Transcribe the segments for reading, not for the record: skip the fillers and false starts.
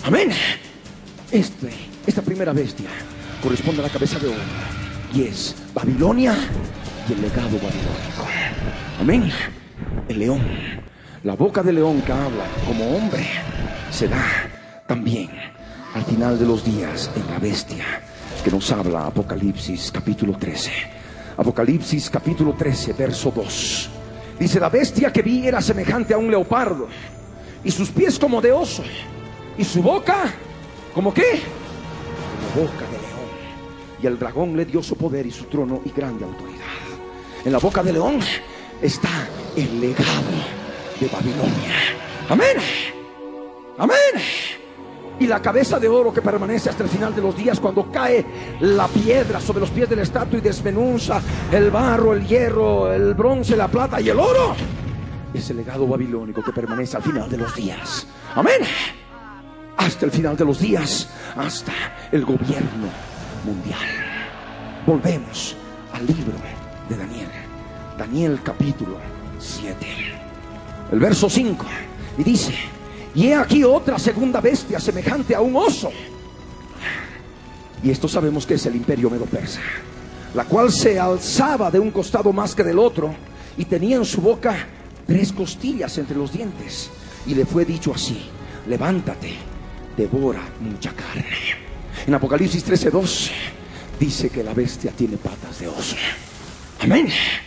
Amén. Esta primera bestia corresponde a la cabeza de oro y es Babilonia y el legado babilónico. Amén. El león, la boca del león que habla como hombre, se da también al final de los días en la bestia que nos habla Apocalipsis capítulo 13. Apocalipsis capítulo 13 verso 2. Dice: la bestia que vi era semejante a un leopardo, y sus pies como de oso, y su boca ¿como qué? Como boca de león. Y el dragón le dio su poder y su trono y grande autoridad. En la boca del león está el legado de Babilonia. Amén. Amén. Y la cabeza de oro que permanece hasta el final de los días, cuando cae la piedra sobre los pies de la estatua y desmenuza el barro, el hierro, el bronce, la plata y el oro, es el legado babilónico que permanece al final de los días. Amén. Hasta el final de los días, hasta el gobierno mundial. Volvemos al libro de Daniel. Daniel capítulo 7, el verso 5, y dice: y he aquí otra segunda bestia semejante a un oso. Y esto sabemos que es el imperio medo-persa, la cual se alzaba de un costado más que del otro, y tenía en su boca 3 costillas entre los dientes. Y le fue dicho así: levántate, devora mucha carne. En Apocalipsis 13:2 dice que la bestia tiene patas de oso. Amén.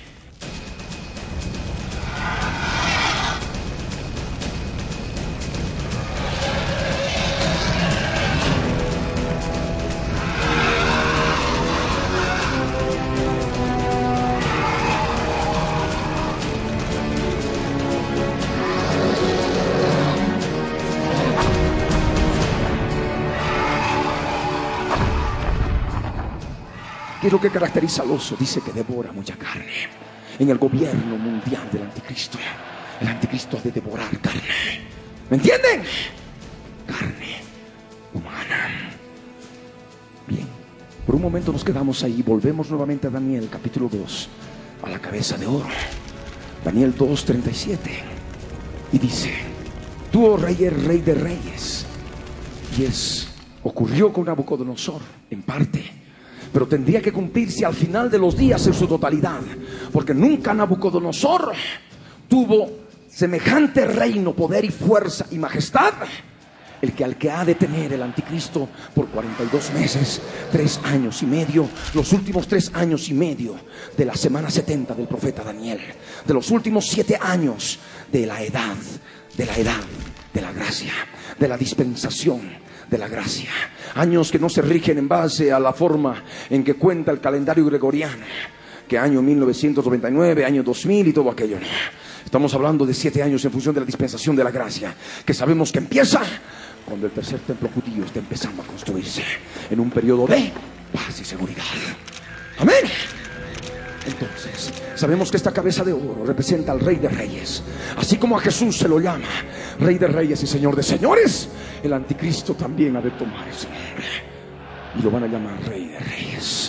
¿Qué es lo que caracteriza al oso? Dice que devora mucha carne. En el gobierno mundial del anticristo, el anticristo ha de devorar carne. ¿Me entienden? Carne humana. Bien, por un momento nos quedamos ahí. Volvemos nuevamente a Daniel capítulo 2, a la cabeza de oro. Daniel 2:37. Y dice: tú, oh rey, eres rey de reyes. Y ocurrió con Nabucodonosor en parte, pero tendría que cumplirse al final de los días en su totalidad, porque nunca Nabucodonosor tuvo semejante reino, poder y fuerza y majestad, el que al que ha de tener el anticristo por 42 meses, 3 años y medio, los últimos 3 años y medio de la semana 70 del profeta Daniel, de los últimos 7 años de la edad de la gracia, de la dispensación de la gracia. Años que no se rigen en base a la forma en que cuenta el calendario gregoriano, que año 1999, año 2000 y todo aquello. Estamos hablando de 7 años en función de la dispensación de la gracia, que sabemos que empieza cuando el tercer templo judío está empezando a construirse, en un periodo de paz y seguridad. Amén. Entonces, sabemos que esta cabeza de oro representa al Rey de Reyes. Así como a Jesús se lo llama Rey de Reyes y Señor de Señores, el anticristo también ha de tomar ese nombre y lo van a llamar Rey de Reyes,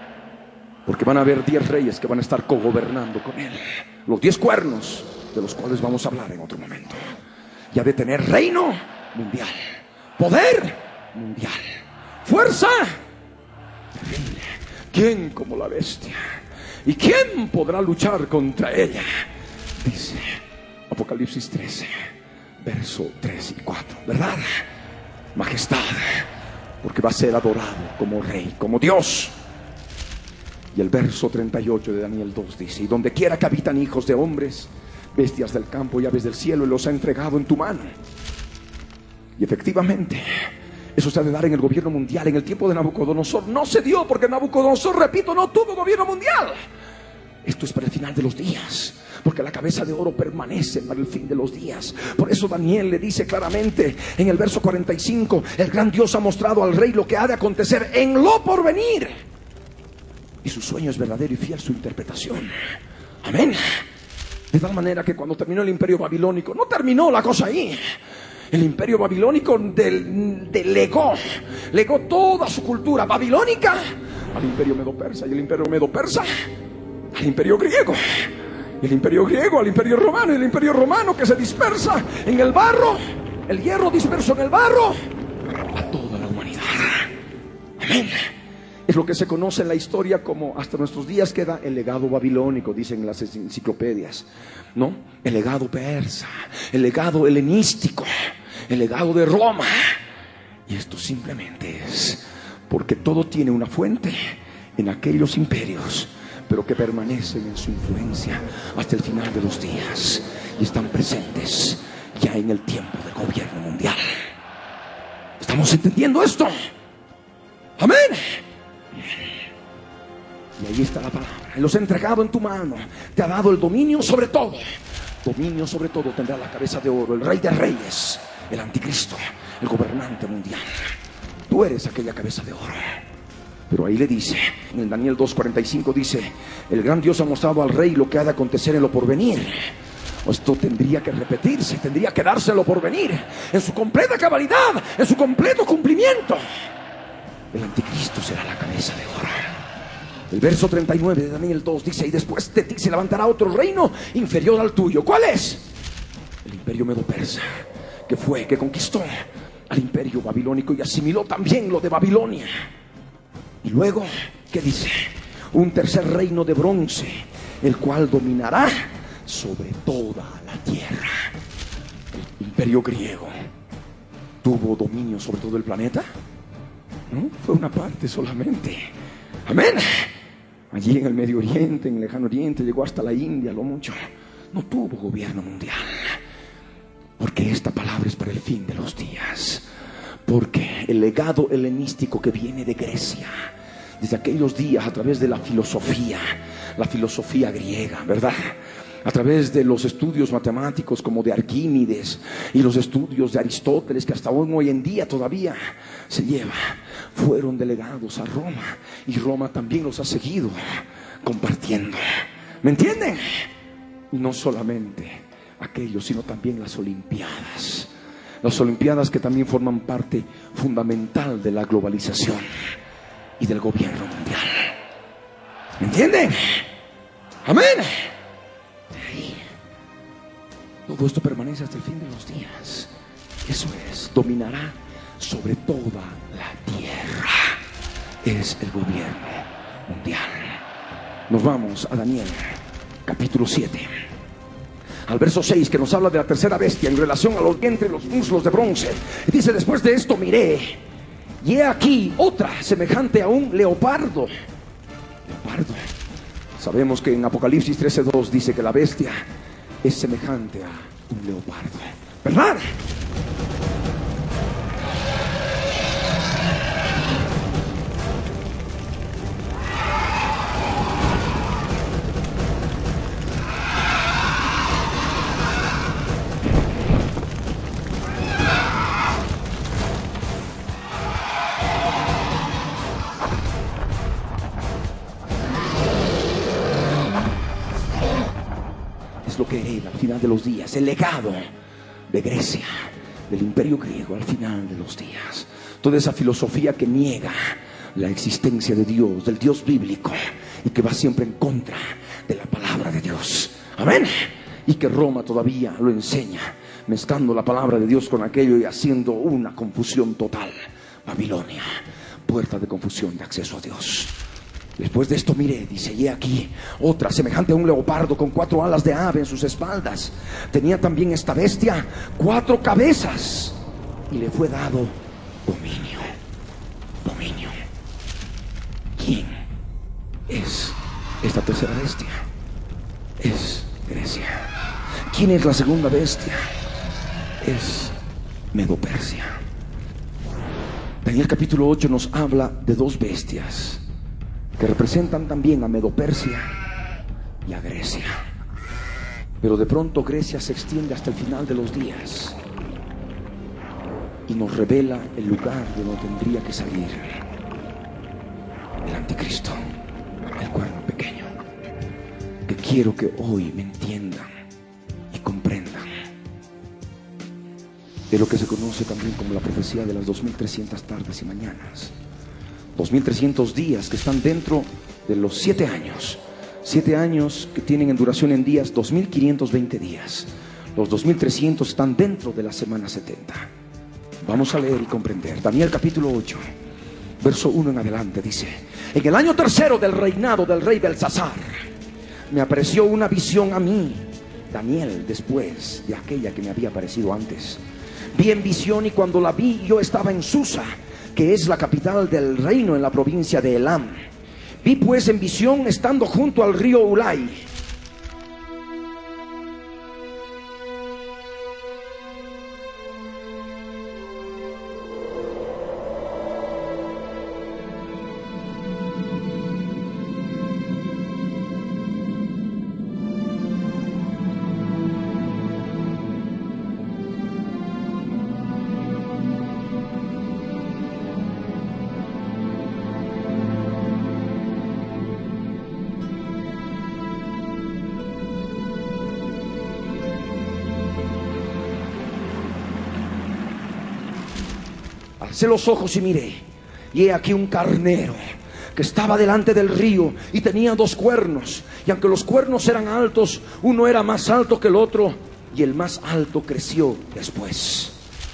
porque van a haber 10 reyes que van a estar cogobernando con él, los 10 cuernos, de los cuales vamos a hablar en otro momento. Y ha de tener reino mundial, poder mundial, fuerza terrible. ¿Quién como la bestia? ¿Y quién podrá luchar contra ella? Dice Apocalipsis 13, verso 3 y 4, ¿verdad? Majestad, porque va a ser adorado como rey, como Dios. Y el verso 38 de Daniel 2 dice: y donde quiera que habitan hijos de hombres, bestias del campo y aves del cielo, Él los ha entregado en tu mano. Y efectivamente, eso se ha de dar en el gobierno mundial. En el tiempo de Nabucodonosor no se dio, porque Nabucodonosor, repito, no tuvo gobierno mundial. Esto es para el final de los días, porque la cabeza de oro permanece para el fin de los días. Por eso Daniel le dice claramente en el verso 45: el gran Dios ha mostrado al rey lo que ha de acontecer en lo porvenir, y su sueño es verdadero y fiel su interpretación. Amén. De tal manera que cuando terminó el imperio babilónico, no terminó la cosa ahí. El imperio babilónico legó toda su cultura babilónica al imperio medo-persa, y el imperio medo-persa al imperio griego, y el imperio griego al imperio romano, y el imperio romano que se dispersa en el barro, el hierro disperso en el barro, Amén. Es lo que se conoce en la historia como, hasta nuestros días queda, el legado babilónico, dicen las enciclopedias, ¿no? El legado persa, el legado helenístico, el legado de Roma. Y esto simplemente es porque todo tiene una fuente en aquellos imperios, pero que permanecen en su influencia hasta el final de los días y están presentes ya en el tiempo del gobierno mundial. ¿Estamos entendiendo esto? Amén. Y ahí está la palabra. Él los ha entregado en tu mano. Te ha dado el dominio sobre todo. Dominio sobre todo tendrá la cabeza de oro, el rey de reyes, el anticristo, el gobernante mundial. Tú eres aquella cabeza de oro. Pero ahí le dice, en el Daniel 2:45 dice: el gran Dios ha mostrado al rey lo que ha de acontecer en lo porvenir. Esto tendría que repetirse, tendría que darse en lo porvenir, en su completa cabalidad, en su completo cumplimiento. El anticristo será la cabeza de oro. El verso 39 de Daniel 2 dice: y después de ti se levantará otro reino inferior al tuyo. ¿Cuál es? El imperio medo-persa, que conquistó al imperio babilónico y asimiló también lo de Babilonia. Y luego, ¿qué dice? Un tercer reino de bronce, el cual dominará sobre toda la tierra. El imperio griego tuvo dominio sobre todo el planeta. ¿No? Fue una parte solamente. Amén. Allí en el Medio Oriente, en el Lejano Oriente, llegó hasta la India, lo mucho. No tuvo gobierno mundial. Porque esta palabra es para el fin de los días. Porque el legado helenístico que viene de Grecia, desde aquellos días, a través de la filosofía griega, ¿verdad? A través de los estudios matemáticos como de Arquímedes y los estudios de Aristóteles, que hasta hoy en día todavía se lleva, fueron delegados a Roma, y Roma también los ha seguido compartiendo. ¿Me entienden? Y no solamente aquello, sino también las Olimpiadas. Las Olimpiadas que también forman parte fundamental de la globalización y del gobierno mundial. ¿Me entienden? Amén. Todo esto permanece hasta el fin de los días. Eso es, dominará sobre toda la tierra. Es el gobierno mundial. Nos vamos a Daniel, capítulo 7. Al verso 6, que nos habla de la tercera bestia en relación a los vientres, los muslos de bronce. Dice: después de esto miré, y he aquí otra semejante a un leopardo. Leopardo. Sabemos que en Apocalipsis 13:2 dice que la bestia es semejante a un leopardo, ¿verdad? Lo que hereda al final de los días, el legado de Grecia, del imperio griego al final de los días. Toda esa filosofía que niega la existencia de Dios, del Dios bíblico, y que va siempre en contra de la palabra de Dios. Amén. Y que Roma todavía lo enseña, mezclando la palabra de Dios con aquello y haciendo una confusión total. Babilonia, puerta de confusión de acceso a Dios. Después de esto miré, dice, y he aquí otra semejante a un leopardo, con 4 alas de ave en sus espaldas. Tenía también esta bestia 4 cabezas, y le fue dado dominio. Dominio. ¿Quién es esta tercera bestia? Es Grecia. ¿Quién es la segunda bestia? Es Medo-Persia. Daniel capítulo 8 nos habla de 2 bestias que representan también a Medo-Persia y a Grecia. Pero de pronto Grecia se extiende hasta el final de los días y nos revela el lugar de donde tendría que salir el anticristo, el cuerno pequeño, que quiero que hoy me entiendan y comprendan de lo que se conoce también como la profecía de las 2300 tardes y mañanas. 2300 días que están dentro de los 7 años. 7 años que tienen en duración en días 2520 días. Los 2300 están dentro de la semana 70. Vamos a leer y comprender. Daniel capítulo 8, verso 1 en adelante, dice: en el año tercero del reinado del rey Belsasar, me apareció una visión a mí, Daniel, después de aquella que me había aparecido antes. Vi en visión, y cuando la vi, yo estaba en Susa, que es la capital del reino en la provincia de Elam. Vi pues en visión estando junto al río Ulai. Alcé los ojos y miré, y he aquí un carnero que estaba delante del río y tenía 2 cuernos, y aunque los cuernos eran altos, uno era más alto que el otro, y el más alto creció después.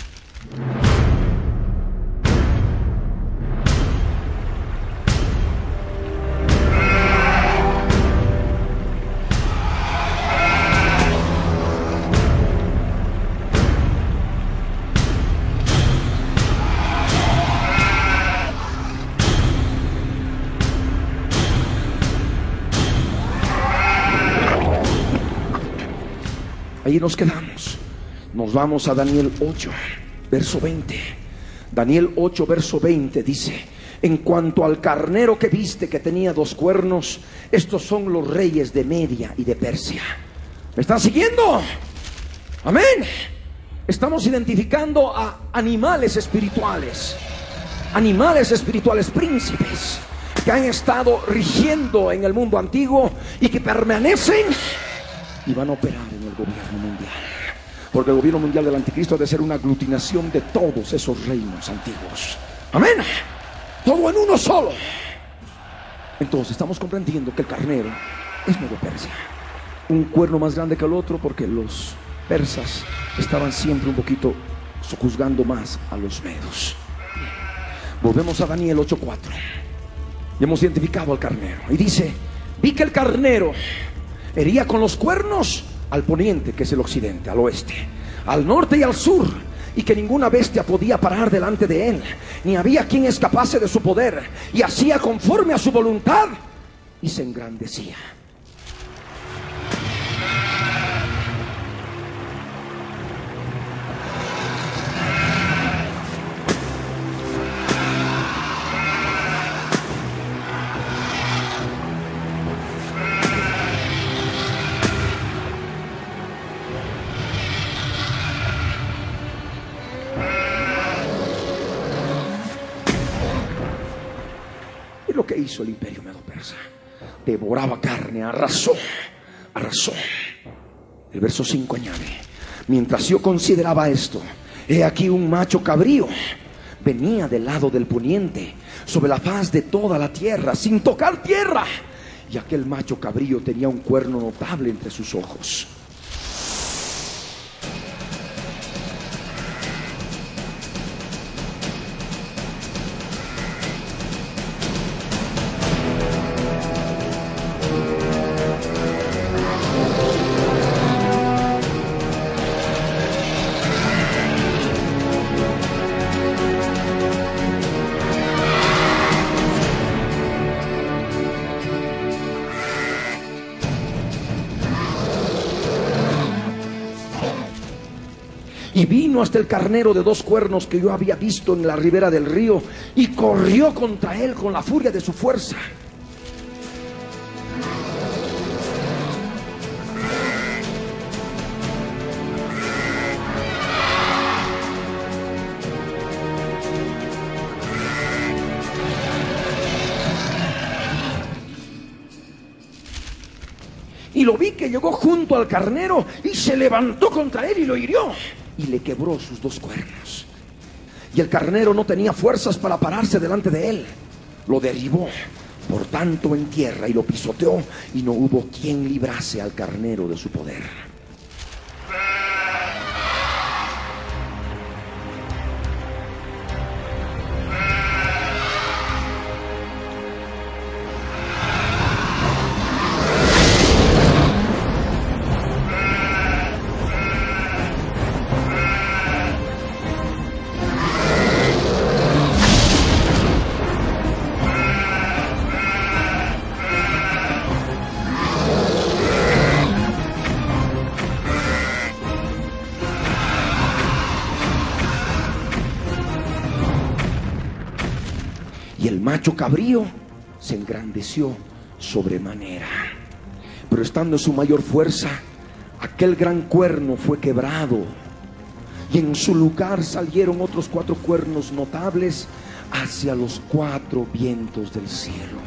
Ahí nos quedamos. Nos vamos a Daniel 8, verso 20. Daniel 8, verso 20 dice: en cuanto al carnero que viste, que tenía 2 cuernos, estos son los reyes de Media y de Persia. ¿Me están siguiendo? Amén. Estamos identificando a animales espirituales, príncipes que han estado rigiendo en el mundo antiguo y que permanecen y van a operar en el gobierno mundial, porque el gobierno mundial del anticristo ha de ser una aglutinación de todos esos reinos antiguos. Amén. Todo en uno solo. Entonces estamos comprendiendo que el carnero es Medio Persia, un cuerno más grande que el otro, porque los persas estaban siempre un poquito sojuzgando más a los medos. Volvemos a Daniel 8:4. Y hemos identificado al carnero, y dice: vi que el carnero hería con los cuernos al poniente, que es el occidente, al oeste, al norte y al sur, y que ninguna bestia podía parar delante de él, ni había quien escapase de su poder, y hacía conforme a su voluntad, y se engrandecía. Lo que hizo el imperio medo-persa: devoraba carne, arrasó. El verso 5 añade: mientras yo consideraba esto, he aquí un macho cabrío venía del lado del poniente, sobre la faz de toda la tierra, sin tocar tierra, y aquel macho cabrío tenía un cuerno notable entre sus ojos. Y vino hasta el carnero de 2 cuernos que yo había visto en la ribera del río, y corrió contra él con la furia de su fuerza. Y lo vi que llegó junto al carnero y se levantó contra él y lo hirió, y le quebró sus 2 cuernos. Y el carnero no tenía fuerzas para pararse delante de él. Lo derribó por tanto en tierra y lo pisoteó, y no hubo quien librase al carnero de su poder. Y el macho cabrío se engrandeció sobremanera. Pero estando en su mayor fuerza, aquel gran cuerno fue quebrado, y en su lugar salieron otros 4 cuernos notables hacia los 4 vientos del cielo.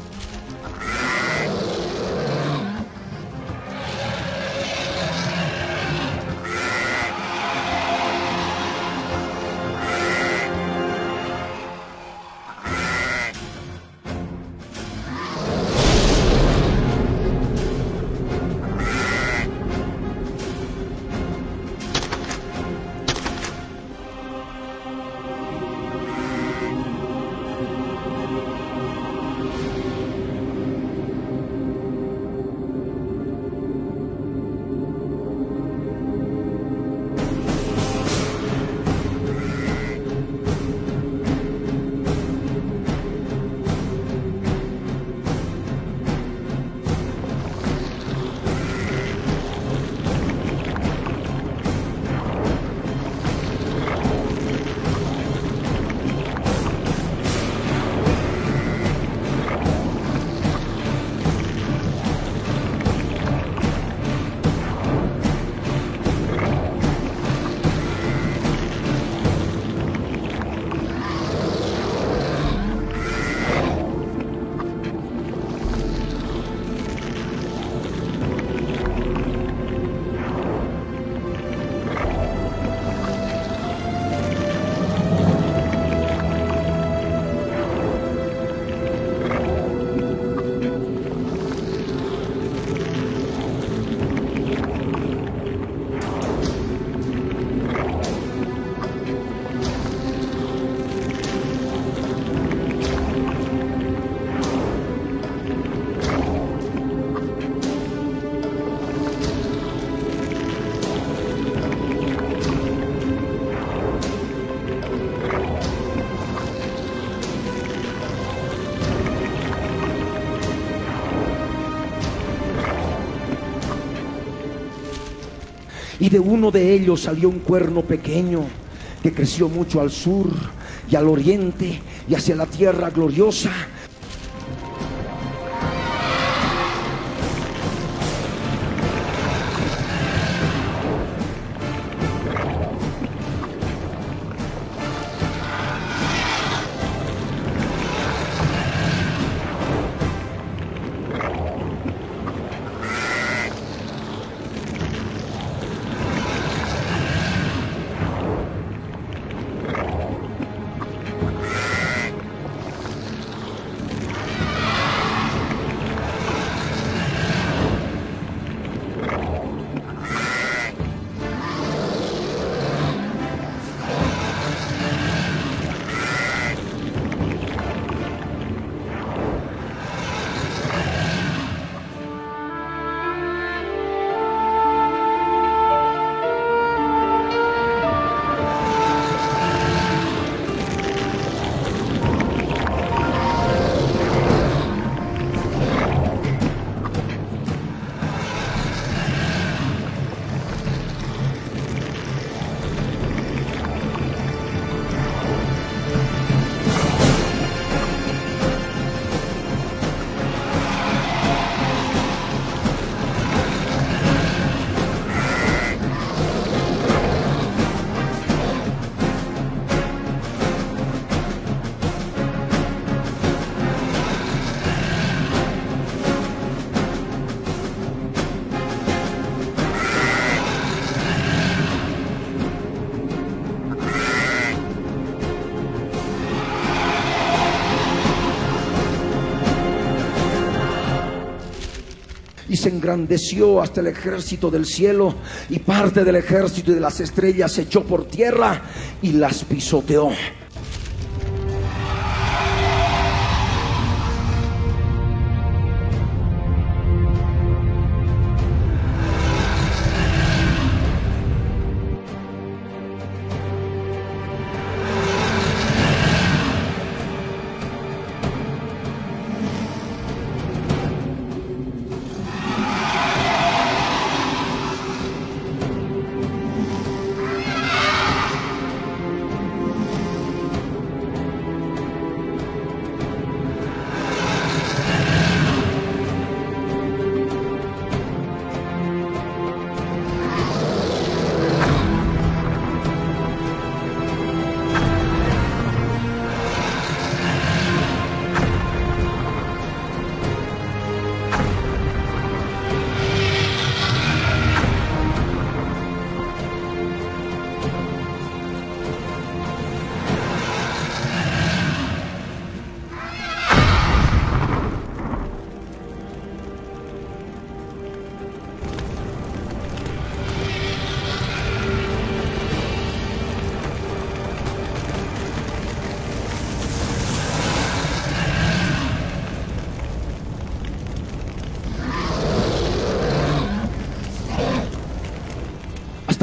Y de uno de ellos salió un cuerno pequeño que creció mucho al sur y al oriente y hacia la tierra gloriosa. Y se engrandeció hasta el ejército del cielo, y parte del ejército y de las estrellas se echó por tierra y las pisoteó.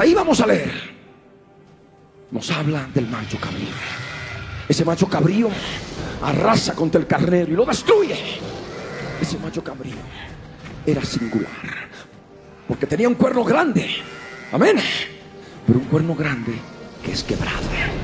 ahí vamos a leer. Nos habla del macho cabrío. Ese macho cabrío arrasa contra el carnero y lo destruye. Ese macho cabrío era singular, porque tenía un cuerno grande. Amén. Pero un cuerno grande que es quebrado.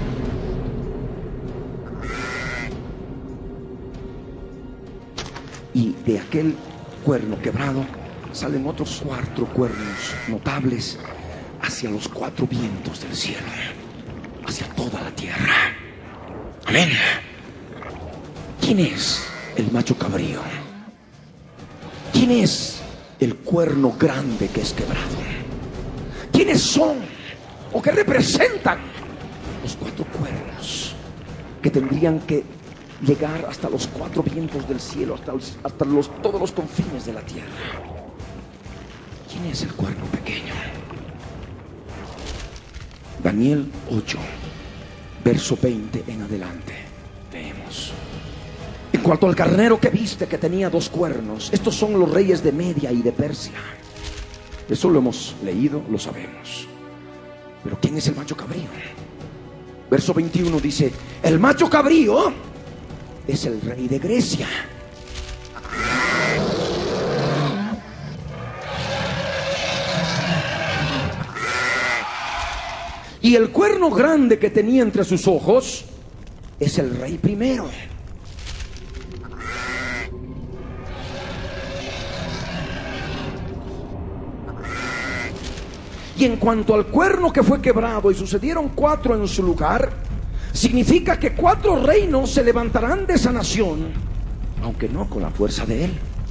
Y de aquel cuerno quebrado salen otros 4 cuernos notables hacia los 4 vientos del cielo, hacia toda la tierra. Amén. ¿Quién es el macho cabrío? ¿Quién es el cuerno grande que es quebrado? ¿Quiénes son o qué representan los 4 cuernos que tendrían que llegar hasta los 4 vientos del cielo, hasta todos los confines de la tierra? ¿Quién es el cuerno pequeño? Daniel 8, verso 20 en adelante, leemos. En cuanto al carnero que viste, que tenía 2 cuernos, estos son los reyes de Media y de Persia. Eso lo hemos leído, lo sabemos. Pero ¿quién es el macho cabrío? Verso 21 dice: el macho cabrío es el rey de Grecia. Y el cuerno grande que tenía entre sus ojos es el rey primero. Y en cuanto al cuerno que fue quebrado y sucedieron 4 en su lugar, significa que 4 reinos se levantarán de esa nación, aunque no con la fuerza de él.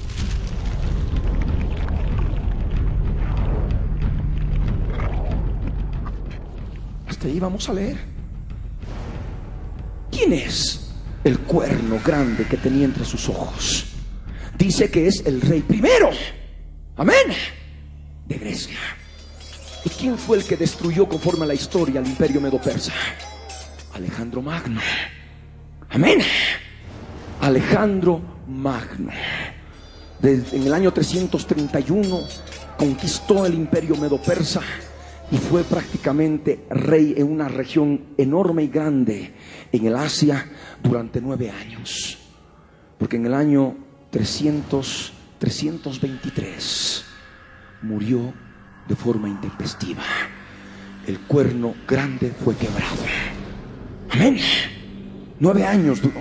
Hasta ahí vamos a leer. ¿Quién es el cuerno grande que tenía entre sus ojos? Dice que es el rey primero, amén, de Grecia. ¿Y quién fue el que destruyó, conforme a la historia, al imperio medo-persa? Alejandro Magno. Amén. Alejandro Magno. En el año 331 conquistó el imperio medo-persa y fue prácticamente rey en una región enorme y grande en el Asia durante 9 años. Porque en el año 323 murió de forma intempestiva. El cuerno grande fue quebrado. Amén. 9 años duró.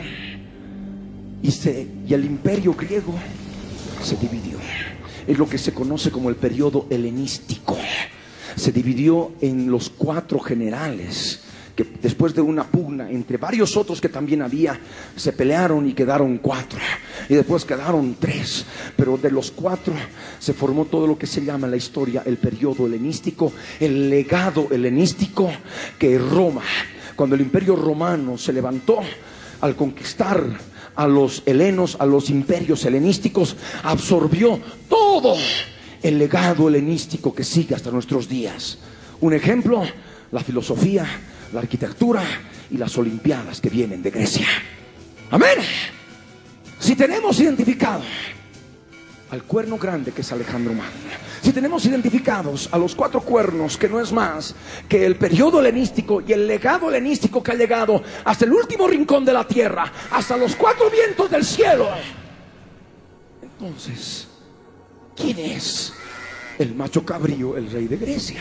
Y el imperio griego se dividió. Es lo que se conoce como el periodo helenístico. Se dividió en los 4 generales que, después de una pugna entre varios otros que también había, se pelearon y quedaron 4, y después quedaron 3, pero de los 4 se formó todo lo que se llama en la historia el periodo helenístico, el legado helenístico, que Roma, cuando el imperio romano se levantó al conquistar a los helenos, a los imperios helenísticos, absorbió todo el legado helenístico que sigue hasta nuestros días. Un ejemplo: la filosofía, la arquitectura y las olimpiadas que vienen de Grecia. Amén. Si tenemos identificado al cuerno grande, que es Alejandro Magno, si tenemos identificados a los 4 cuernos, que no es más que el periodo helenístico y el legado helenístico que ha llegado hasta el último rincón de la tierra, hasta los 4 vientos del cielo, entonces, ¿quién es el macho cabrío, el rey de Grecia?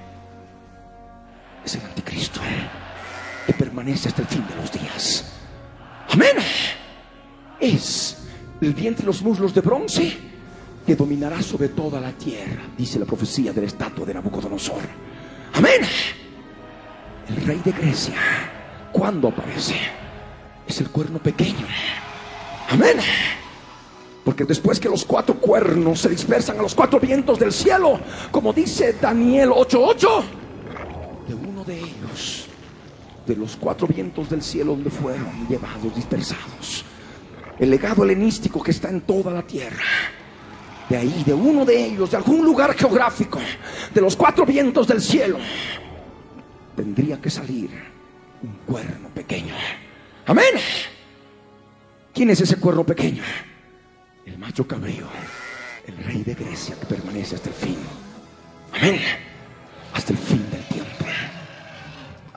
Es el anticristo, que permanece hasta el fin de los días. Amén. Es el vientre y los muslos de bronce, que dominará sobre toda la tierra, dice la profecía de la estatua de Nabucodonosor. Amén. El rey de Grecia, ¿cuándo aparece? Es el cuerno pequeño. Amén. Porque después que los 4 cuernos se dispersan a los 4 vientos del cielo, como dice Daniel 8:8, de uno de ellos, de los 4 vientos del cielo, donde fueron llevados, dispersados, el legado helenístico que está en toda la tierra, de ahí, de uno de ellos, de algún lugar geográfico, de los 4 vientos del cielo, tendría que salir un cuerno pequeño. Amén. ¿Quién es ese cuerno pequeño? El macho cabrío, el rey de Grecia, que permanece hasta el fin. Amén. Hasta el fin del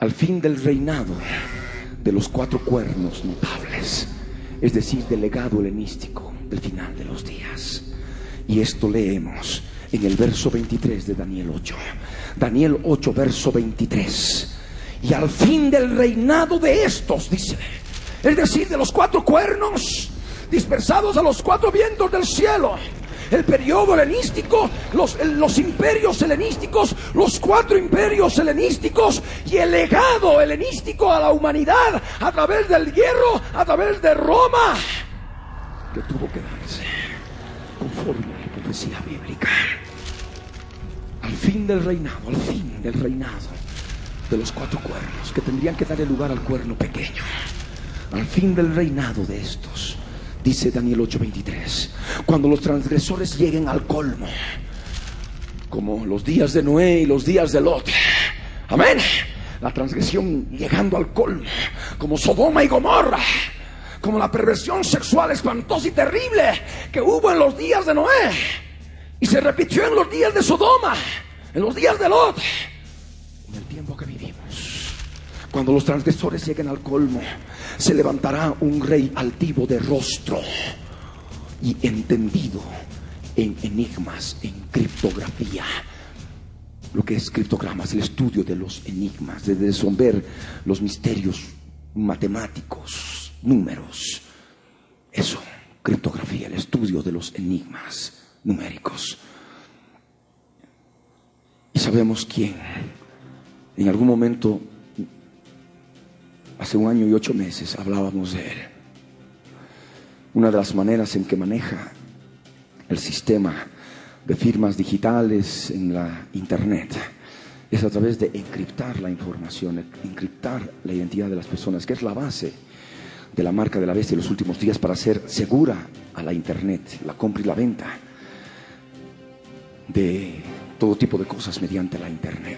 al fin del reinado de los 4 cuernos notables, es decir, del legado helenístico del final de los días. Y esto leemos en el verso 23 de Daniel 8. Daniel 8, verso 23. Y al fin del reinado de estos, dice, es decir, de los 4 cuernos dispersados a los 4 vientos del cielo, el periodo helenístico, los imperios helenísticos, los 4 imperios helenísticos y el legado helenístico a la humanidad a través del hierro, a través de Roma, que tuvo que darse conforme a la profecía bíblica. Al fin del reinado, al fin del reinado de los 4 cuernos, que tendrían que darle lugar al cuerno pequeño, al fin del reinado de estos, dice Daniel 8:23, cuando los transgresores lleguen al colmo, como los días de Noé y los días de Lot. Amén. La transgresión llegando al colmo, como Sodoma y Gomorra, como la perversión sexual espantosa y terrible que hubo en los días de Noé y se repitió en los días de Sodoma, en los días de Lot, en el tiempo que vivimos. Cuando los transgresores lleguen al colmo, se levantará un rey altivo de rostro y entendido en enigmas, en criptografía. Lo que es criptogramas, el estudio de los enigmas, de resolver los misterios matemáticos, números. Eso, criptografía, el estudio de los enigmas numéricos. Y sabemos quién. En algún momento, hace 1 año y 8 meses, hablábamos de él. Una de las maneras en que maneja el sistema de firmas digitales en la internet es a través de encriptar la información, encriptar la identidad de las personas, que es la base de la marca de la bestia en los últimos días, para hacer segura a la internet, la compra y la venta de todo tipo de cosas mediante la internet.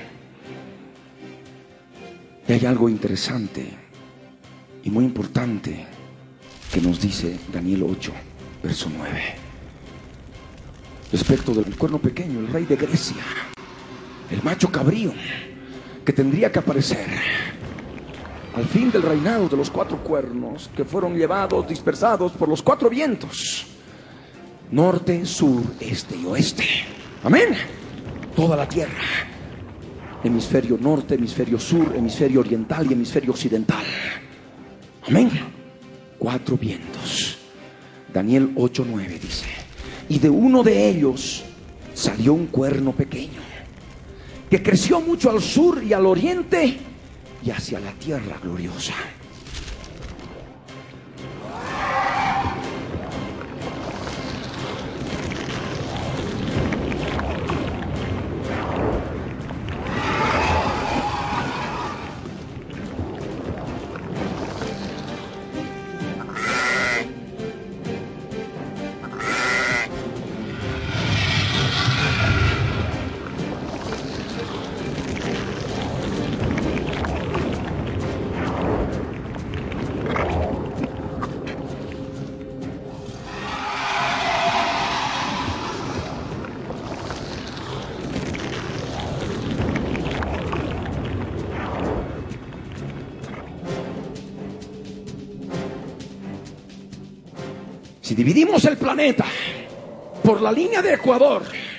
Y hay algo interesante y muy importante que nos dice Daniel 8, verso 9, respecto del cuerno pequeño, el rey de Grecia, el macho cabrío que tendría que aparecer al fin del reinado de los 4 cuernos, que fueron llevados, dispersados por los 4 vientos, norte, sur, este y oeste. Amén. Toda la tierra, hemisferio norte, hemisferio sur, hemisferio oriental y hemisferio occidental. Amén. 4 vientos. Daniel 8:9 dice: y de uno de ellos salió un cuerno pequeño, que creció mucho al sur y al oriente y hacia la tierra gloriosa. Si dividimos el planeta por la línea de Ecuador,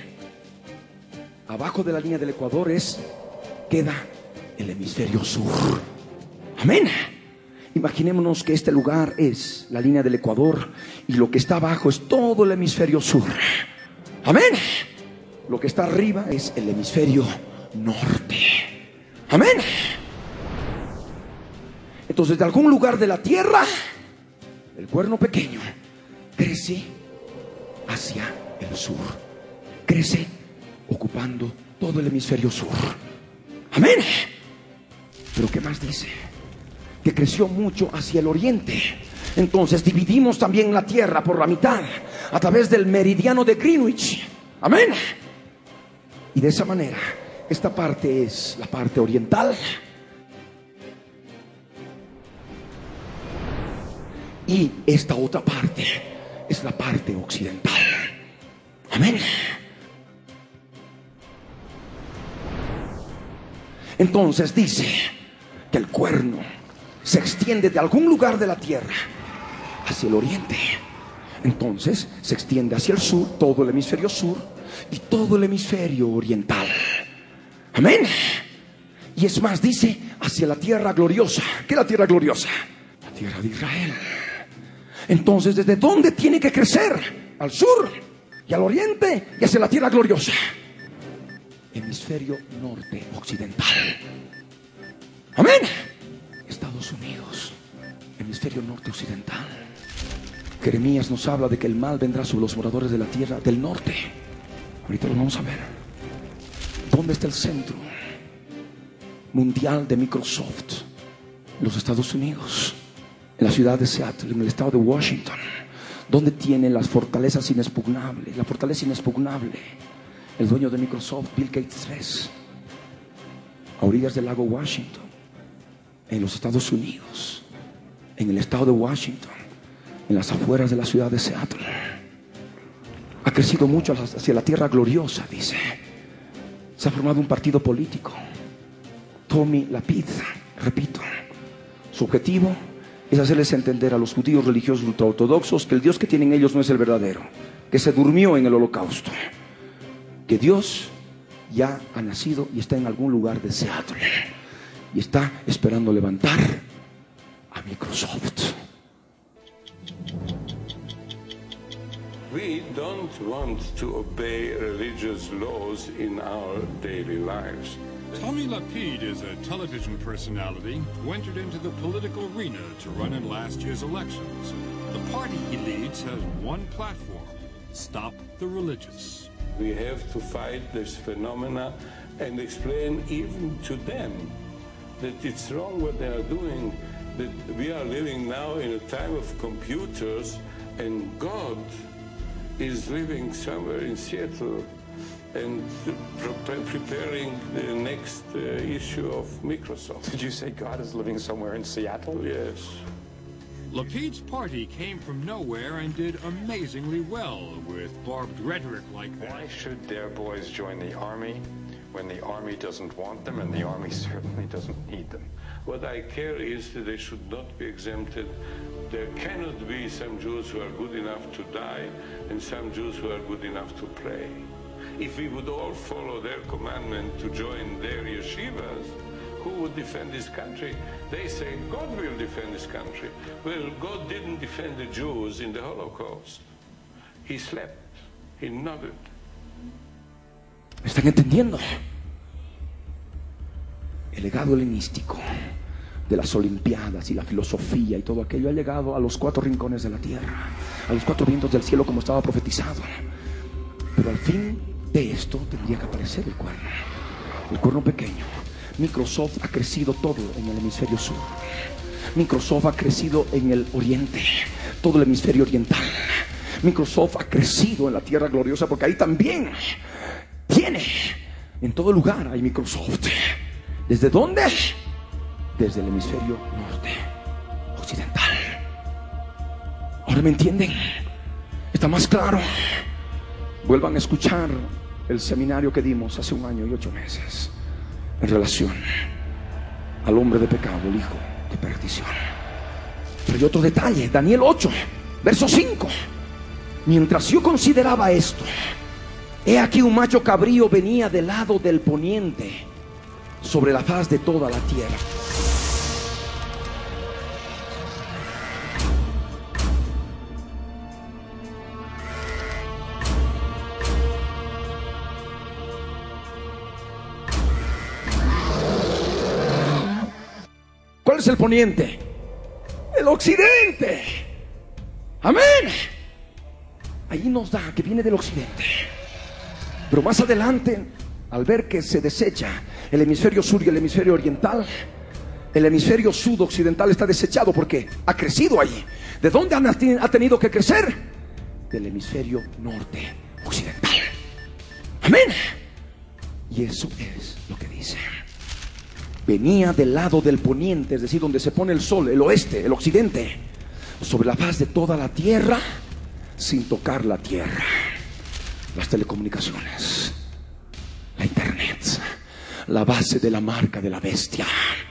abajo de la línea del Ecuador queda el hemisferio sur. Amén. Imaginémonos que este lugar es la línea del Ecuador y lo que está abajo es todo el hemisferio sur. Amén. Lo que está arriba es el hemisferio norte. Amén. Entonces, de algún lugar de la tierra, el cuerno pequeño crece hacia el sur, crece ocupando todo el hemisferio sur. Amén. Pero ¿qué más dice? Que creció mucho hacia el oriente. Entonces dividimos también la tierra por la mitad a través del meridiano de Greenwich. Amén. Y de esa manera, esta parte es la parte oriental y esta otra parte es la parte occidental. Amén. Entonces dice que el cuerno se extiende de algún lugar de la tierra hacia el oriente. Entonces se extiende hacia el sur, todo el hemisferio sur y todo el hemisferio oriental. Amén. Y es más, dice, hacia la tierra gloriosa. ¿Qué es la tierra gloriosa? La tierra de Israel. Entonces, ¿desde dónde tiene que crecer? Al sur y al oriente y hacia la tierra gloriosa. Hemisferio norte occidental. Amén. Estados Unidos, hemisferio norte occidental. Jeremías nos habla de que el mal vendrá sobre los moradores de la tierra del norte. Ahorita lo vamos a ver. ¿Dónde está el centro mundial de Microsoft? En los Estados Unidos, en la ciudad de Seattle, en el estado de Washington. ¿Dónde tiene las fortalezas inexpugnables? La fortaleza inexpugnable, el dueño de Microsoft, Bill Gates III, a orillas del lago Washington, en los Estados Unidos, en el estado de Washington, en las afueras de la ciudad de Seattle. Ha crecido mucho hacia la tierra gloriosa, dice. Se ha formado un partido político, Tommy Lapid, repito. Su objetivo es hacerles entender a los judíos religiosos ultraortodoxos que el Dios que tienen ellos no es el verdadero, que se durmió en el holocausto, que Dios ya ha nacido y está en algún lugar de Seattle y está esperando levantar a Microsoft. We don't want to obey religious laws in our daily lives. Tommy Lapid is a television personality who entered into the political arena to run in last year's elections. The party he leads has one platform: stop the religious. We have to fight this phenomena and explain even to them that it's wrong what they are doing, that we are living now in a time of computers and God is living somewhere in Seattle and preparing the next issue of Microsoft. Did you say God is living somewhere in Seattle? Yes. Lapid's party came from nowhere and did amazingly well with barbed rhetoric like that. Why should their boys join the army when the army doesn't want them and the army certainly doesn't need them? What I care is that they should not be exempted. There cannot be some Jews who are good enough to die and some Jews who are good enough to pray. If we would all follow their commandment to join their yeshivas, who would defend this country? They say God will defend this country. Well, God didn't defend the Jews in the Holocaust. He slept. He nodded. ¿Me están entendiendo? El legado helenístico de las Olimpiadas y la filosofía y todo aquello ha llegado a los cuatro rincones de la tierra, a los cuatro vientos del cielo, como estaba profetizado. Pero al fin de esto tendría que aparecer el cuerno pequeño. Microsoft ha crecido todo en el hemisferio sur. Microsoft ha crecido en el oriente, todo el hemisferio oriental. Microsoft ha crecido en la tierra gloriosa, porque ahí también tiene, en todo lugar hay Microsoft. ¿Desde dónde? Desde el hemisferio norte occidental. ¿Ahora me entienden? ¿Está más claro? Vuelvan a escuchar el seminario que dimos hace 1 año y 8 meses en relación al hombre de pecado, el hijo de perdición. Pero hay otro detalle, Daniel 8, verso 5. Mientras yo consideraba esto, he aquí un macho cabrío venía del lado del poniente sobre la faz de toda la tierra. ¿Cuál es el poniente? El occidente. Amén. Allí nos da que viene del occidente. Pero más adelante, al ver que se desecha el hemisferio sur y el hemisferio oriental, el hemisferio sud-occidental está desechado porque ha crecido allí. ¿De dónde ha tenido que crecer? Del hemisferio norte-occidental. Amén. Y eso es lo que dice. Venía del lado del poniente, es decir, donde se pone el sol, el oeste, el occidente, sobre la faz de toda la tierra, sin tocar la tierra. Las telecomunicaciones, la internet, la base de la marca de la bestia,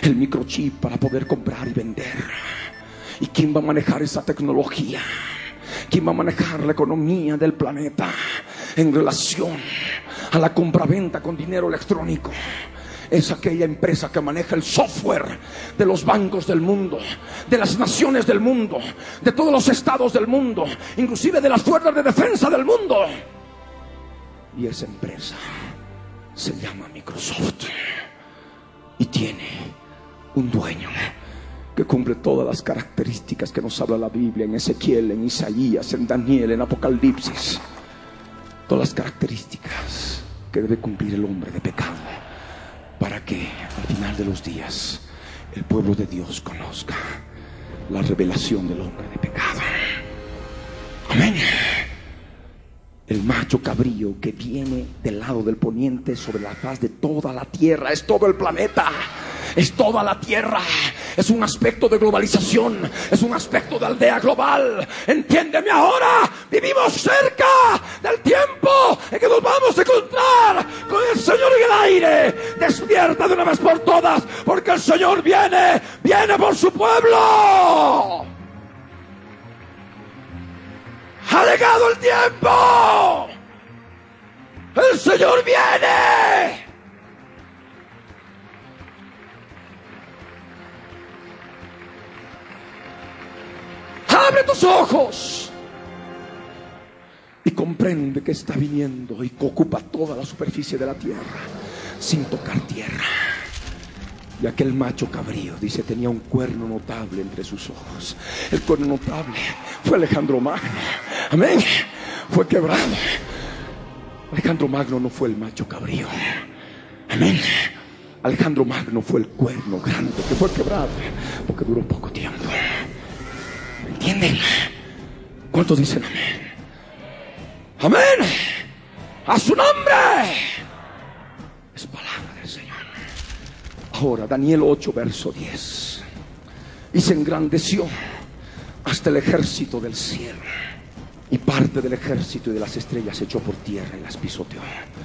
el microchip para poder comprar y vender. ¿Y quién va a manejar esa tecnología? ¿Quién va a manejar la economía del planeta en relación a la compraventa con dinero electrónico? Es aquella empresa que maneja el software de los bancos del mundo, de las naciones del mundo, de todos los estados del mundo, inclusive de las fuerzas de defensa del mundo. Y esa empresa se llama Microsoft y tiene un dueño que cumple todas las características que nos habla la Biblia en Ezequiel, en Isaías, en Daniel, en Apocalipsis. Todas las características que debe cumplir el hombre de pecado para que al final de los días el pueblo de Dios conozca la revelación del hombre de pecado. Amén. El macho cabrío que viene del lado del poniente sobre la faz de toda la tierra, es todo el planeta, es toda la tierra. Es un aspecto de globalización, es un aspecto de aldea global. Entiéndeme ahora, vivimos cerca del tiempo en que nos vamos a encontrar con el Señor en el aire. Despierta de una vez por todas, porque el Señor viene por su pueblo. Ha llegado el tiempo. El Señor viene. Abre tus ojos y comprende que está viniendo y que ocupa toda la superficie de la tierra sin tocar tierra. Y aquel macho cabrío, dice, tenía un cuerno notable entre sus ojos. El cuerno notable fue Alejandro Magno. Amén. Fue quebrado. Alejandro Magno no fue el macho cabrío. Amén. Alejandro Magno fue el cuerno grande que fue quebrado porque duró poco tiempo. ¿Entienden? ¿Cuántos dicen amén? Amén. A su nombre. Es palabra del Señor. Ahora Daniel 8 verso 10. Y se engrandeció hasta el ejército del cielo, y parte del ejército y de las estrellas se echó por tierra y las pisoteó.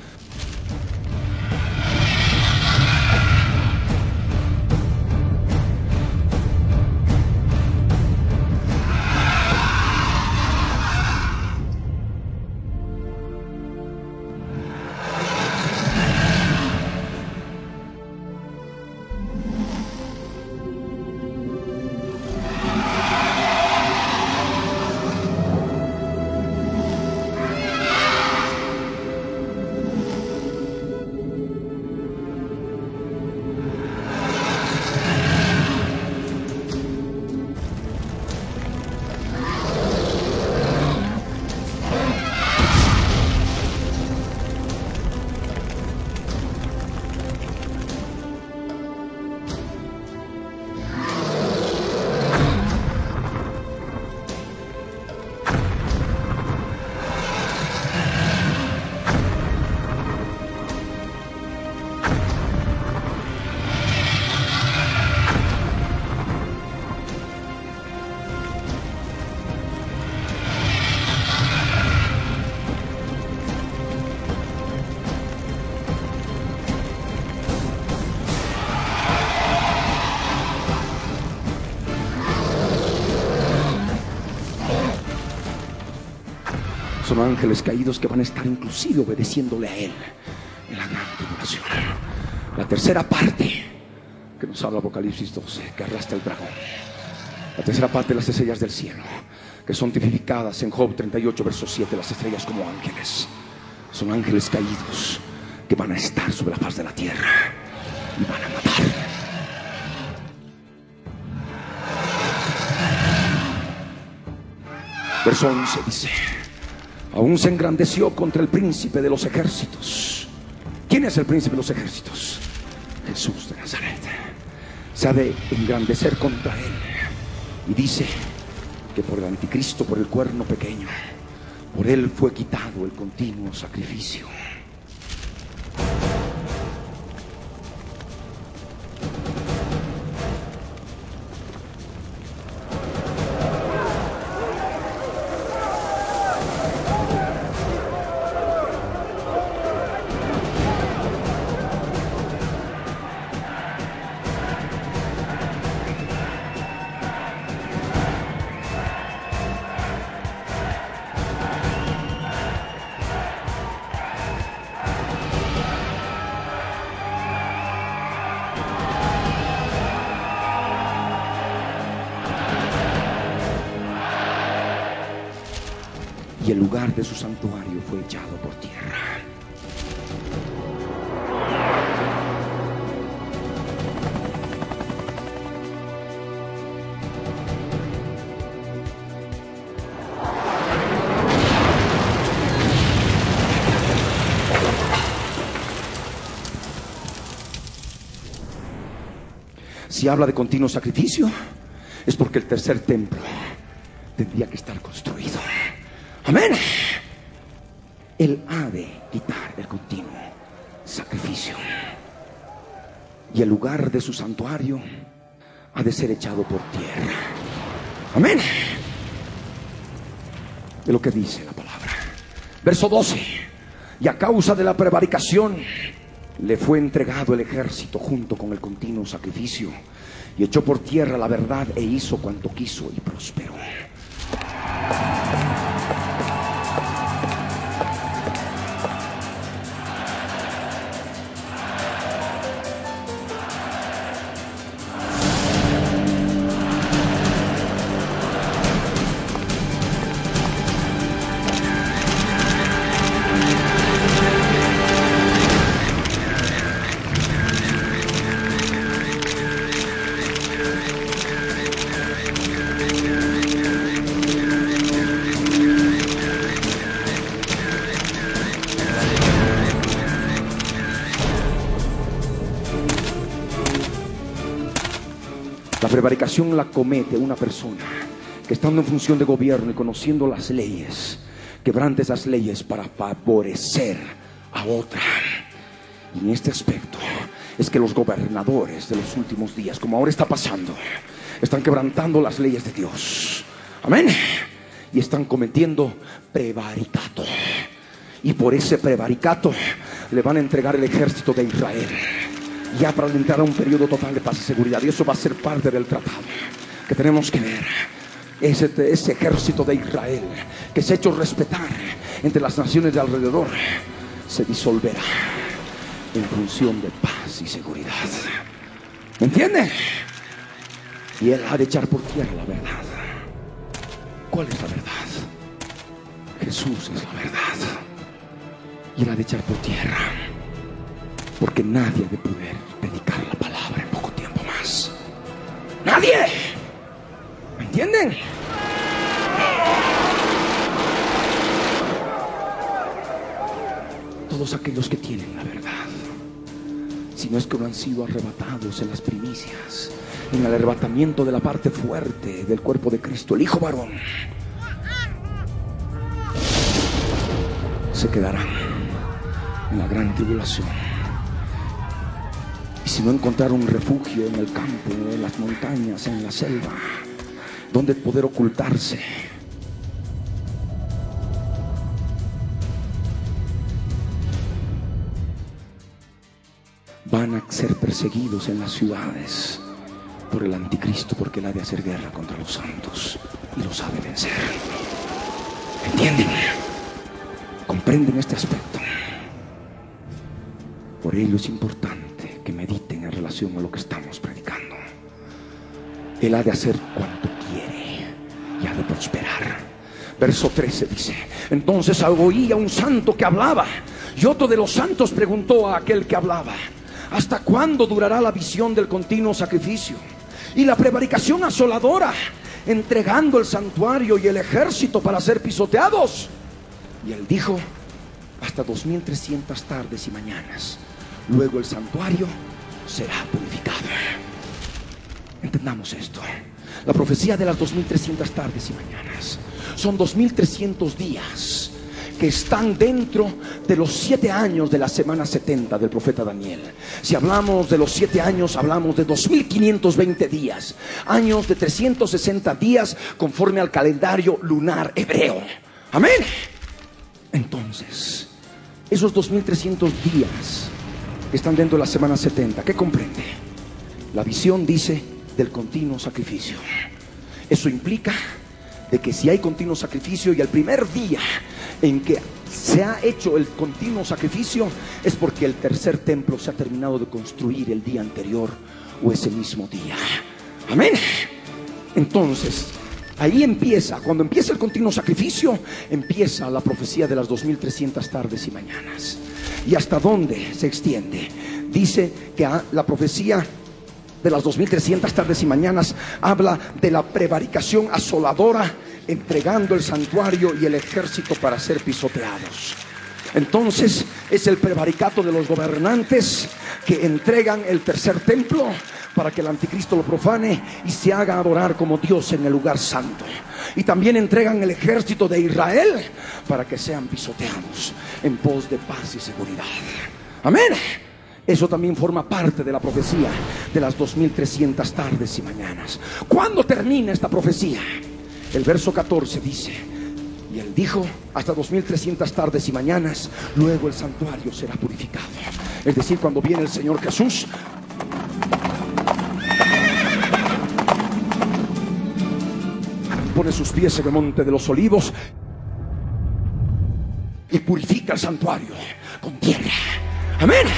Son ángeles caídos que van a estar inclusive obedeciéndole a Él en la gran tribulación. La tercera parte que nos habla Apocalipsis 12, que arrastra el dragón. La tercera parte de las estrellas del cielo, que son tipificadas en Job 38 verso 7, las estrellas como ángeles. Son ángeles caídos que van a estar sobre la faz de la tierra y van a matar. Verso 11 dice: aún se engrandeció contra el príncipe de los ejércitos. ¿Quién es el príncipe de los ejércitos? Jesús de Nazaret. Se ha de engrandecer contra él. Y dice que por el anticristo, por el cuerno pequeño, por él fue quitado el continuo sacrificio. y el lugar de su santuario fue echado por tierra. Si habla de continuo sacrificio, es porque el tercer templo tendría que estar construido. Amén. Él ha de quitar el continuo sacrificio y el lugar de su santuario ha de ser echado por tierra. Amén. De lo que dice la palabra. Verso 12. Y a causa de la prevaricación le fue entregado el ejército junto con el continuo sacrificio, y echó por tierra la verdad e hizo cuanto quiso y prosperó. La prevaricación la comete una persona que, estando en función de gobierno y conociendo las leyes, quebranta esas leyes para favorecer a otra. Y en este aspecto es que los gobernadores de los últimos días, como ahora está pasando, están quebrantando las leyes de Dios. Amén. Y están cometiendo prevaricato. Y por ese prevaricato le van a entregar el ejército de Israel, ya para entrar a un periodo total de paz y seguridad. Y eso va a ser parte del tratado que tenemos que ver. Ese ejército de Israel que se ha hecho respetar entre las naciones de alrededor se disolverá en función de paz y seguridad. ¿Me entiende? Y él ha de echar por tierra la verdad. ¿Cuál es la verdad? Jesús es la verdad. Y él ha de echar por tierra, porque nadie ha de poder predicar la palabra en poco tiempo más. ¡Nadie! ¿Me entienden? Todos aquellos que tienen la verdad, si no es que no han sido arrebatados en las primicias, en el arrebatamiento de la parte fuerte del cuerpo de Cristo, el Hijo varón, se quedarán en la gran tribulación. Y si no encontraron refugio en el campo, en las montañas, en la selva, donde poder ocultarse, van a ser perseguidos en las ciudades por el anticristo, porque él ha de hacer guerra contra los santos y los ha de vencer. ¿Entienden? ¿Comprenden este aspecto? Por ello es importante que mediten en relación a lo que estamos predicando. Él ha de hacer cuanto quiere y ha de prosperar. Verso 13 dice: entonces oí a un santo que hablaba, y otro de los santos preguntó a aquel que hablaba: ¿hasta cuándo durará la visión del continuo sacrificio y la prevaricación asoladora, entregando el santuario y el ejército para ser pisoteados? Y él dijo: hasta 2300 tardes y mañanas. Luego el santuario será purificado. Entendamos esto. La profecía de las 2300 tardes y mañanas son 2300 días que están dentro de los 7 años de la semana 70 del profeta Daniel. Si hablamos de los 7 años, hablamos de 2520 días, años de 360 días conforme al calendario lunar hebreo. Amén. Entonces, esos 2300 días que están dentro de la semana 70, ¿qué comprende? La visión dice del continuo sacrificio. Eso implica de que si hay continuo sacrificio y el primer día en que se ha hecho el continuo sacrificio es porque el tercer templo se ha terminado de construir el día anterior o ese mismo día. Amén. Entonces, Ahí empieza, cuando empieza el continuo sacrificio, empieza la profecía de las 2300 tardes y mañanas. ¿Y hasta dónde se extiende? Dice que la profecía de las 2300 tardes y mañanas habla de la prevaricación asoladora, entregando el santuario y el ejército para ser pisoteados. Entonces es el prevaricato de los gobernantes que entregan el tercer templo para que el anticristo lo profane y se haga adorar como Dios en el lugar santo. Y también entregan el ejército de Israel para que sean pisoteados en pos de paz y seguridad. Amén. Eso también forma parte de la profecía de las 2300 tardes y mañanas. ¿Cuándo termina esta profecía? El verso 14 dice: y él dijo, hasta 2300 tardes y mañanas, luego el santuario será purificado. Es decir, cuando viene el Señor Jesús, pone sus pies en el monte de los olivos y purifica el santuario con tierra. Amén.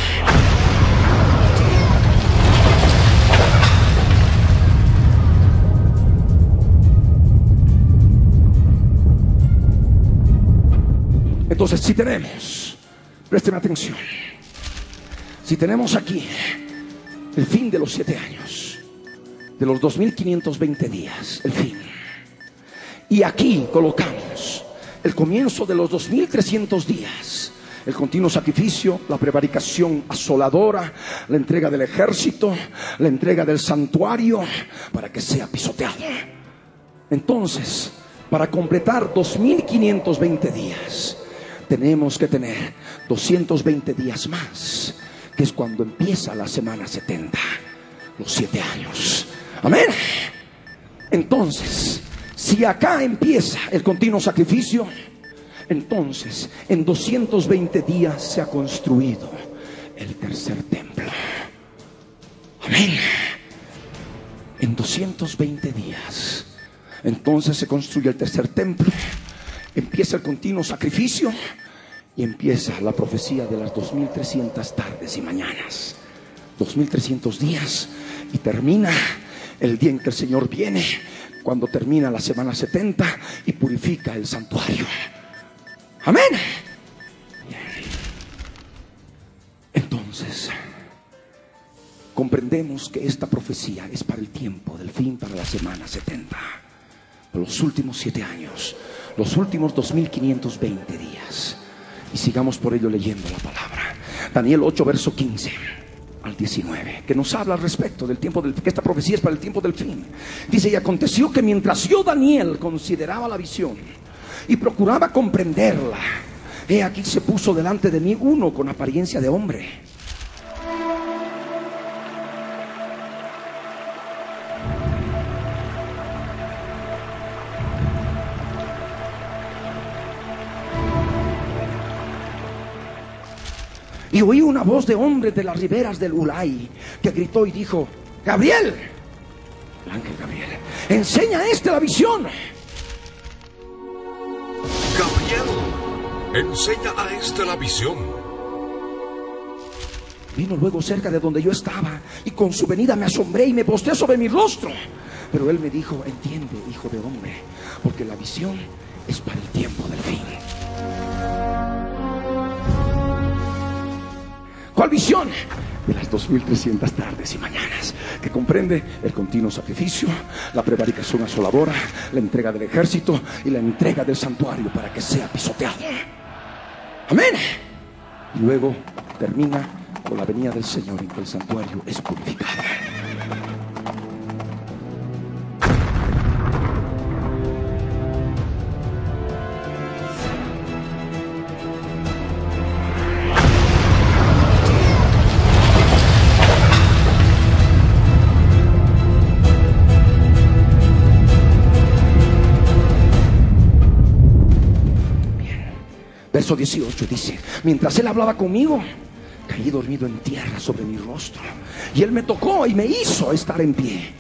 Entonces, si tenemos, présteme atención, si tenemos aquí el fin de los 7 años, de los 2520 días, el fin, y aquí colocamos el comienzo de los 2300 días, el continuo sacrificio, la prevaricación asoladora, la entrega del ejército, la entrega del santuario para que sea pisoteado. Entonces, para completar 2520 días, tenemos que tener 220 días más, que es cuando empieza la semana 70, los 7 años. Amén. Entonces, si acá empieza el continuo sacrificio, entonces en 220 días se ha construido el tercer templo. Amén. En 220 días entonces se construye el tercer templo, empieza el continuo sacrificio y empieza la profecía de las 2300 tardes y mañanas, 2300 días, y termina el día en que el Señor viene, cuando termina la semana 70 y purifica el santuario. Amén. Entonces comprendemos que esta profecía es para el tiempo del fin, para la semana 70, para los últimos 7 años, los últimos 2520 días. Y sigamos por ello leyendo la palabra. Daniel 8, verso 15 al 19, que nos habla al respecto del tiempo que esta profecía es para el tiempo del fin. Dice: y aconteció que mientras yo, Daniel, consideraba la visión y procuraba comprenderla, he aquí se puso delante de mí uno con apariencia de hombre. Y oí una voz de hombre de las riberas del Ulai, que gritó y dijo: Gabriel, el ángel Gabriel, enseña a este la visión. Gabriel, enseña a este la visión. Vino luego cerca de donde yo estaba, y con su venida me asombré y me postré sobre mi rostro. Pero él me dijo: entiende, hijo de hombre, porque la visión es para el tiempo del fin. ¿Cuál visión? De las 2300 tardes y mañanas, que comprende el continuo sacrificio, la prevaricación asoladora, la entrega del ejército y la entrega del santuario para que sea pisoteado. Amén. Y luego termina con la venida del Señor, en que el santuario es purificado. Verso 18 dice: mientras él hablaba conmigo, caí dormido en tierra sobre mi rostro, y él me tocó y me hizo estar en pie.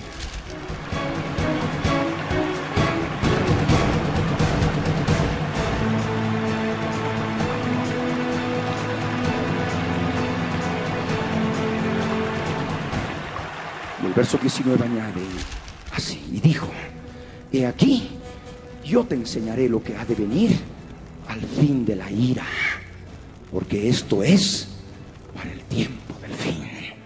Y el verso 19 añade así, y dijo: He aquí, yo te enseñaré lo que ha de venir al fin de la ira, porque esto es para el tiempo del fin.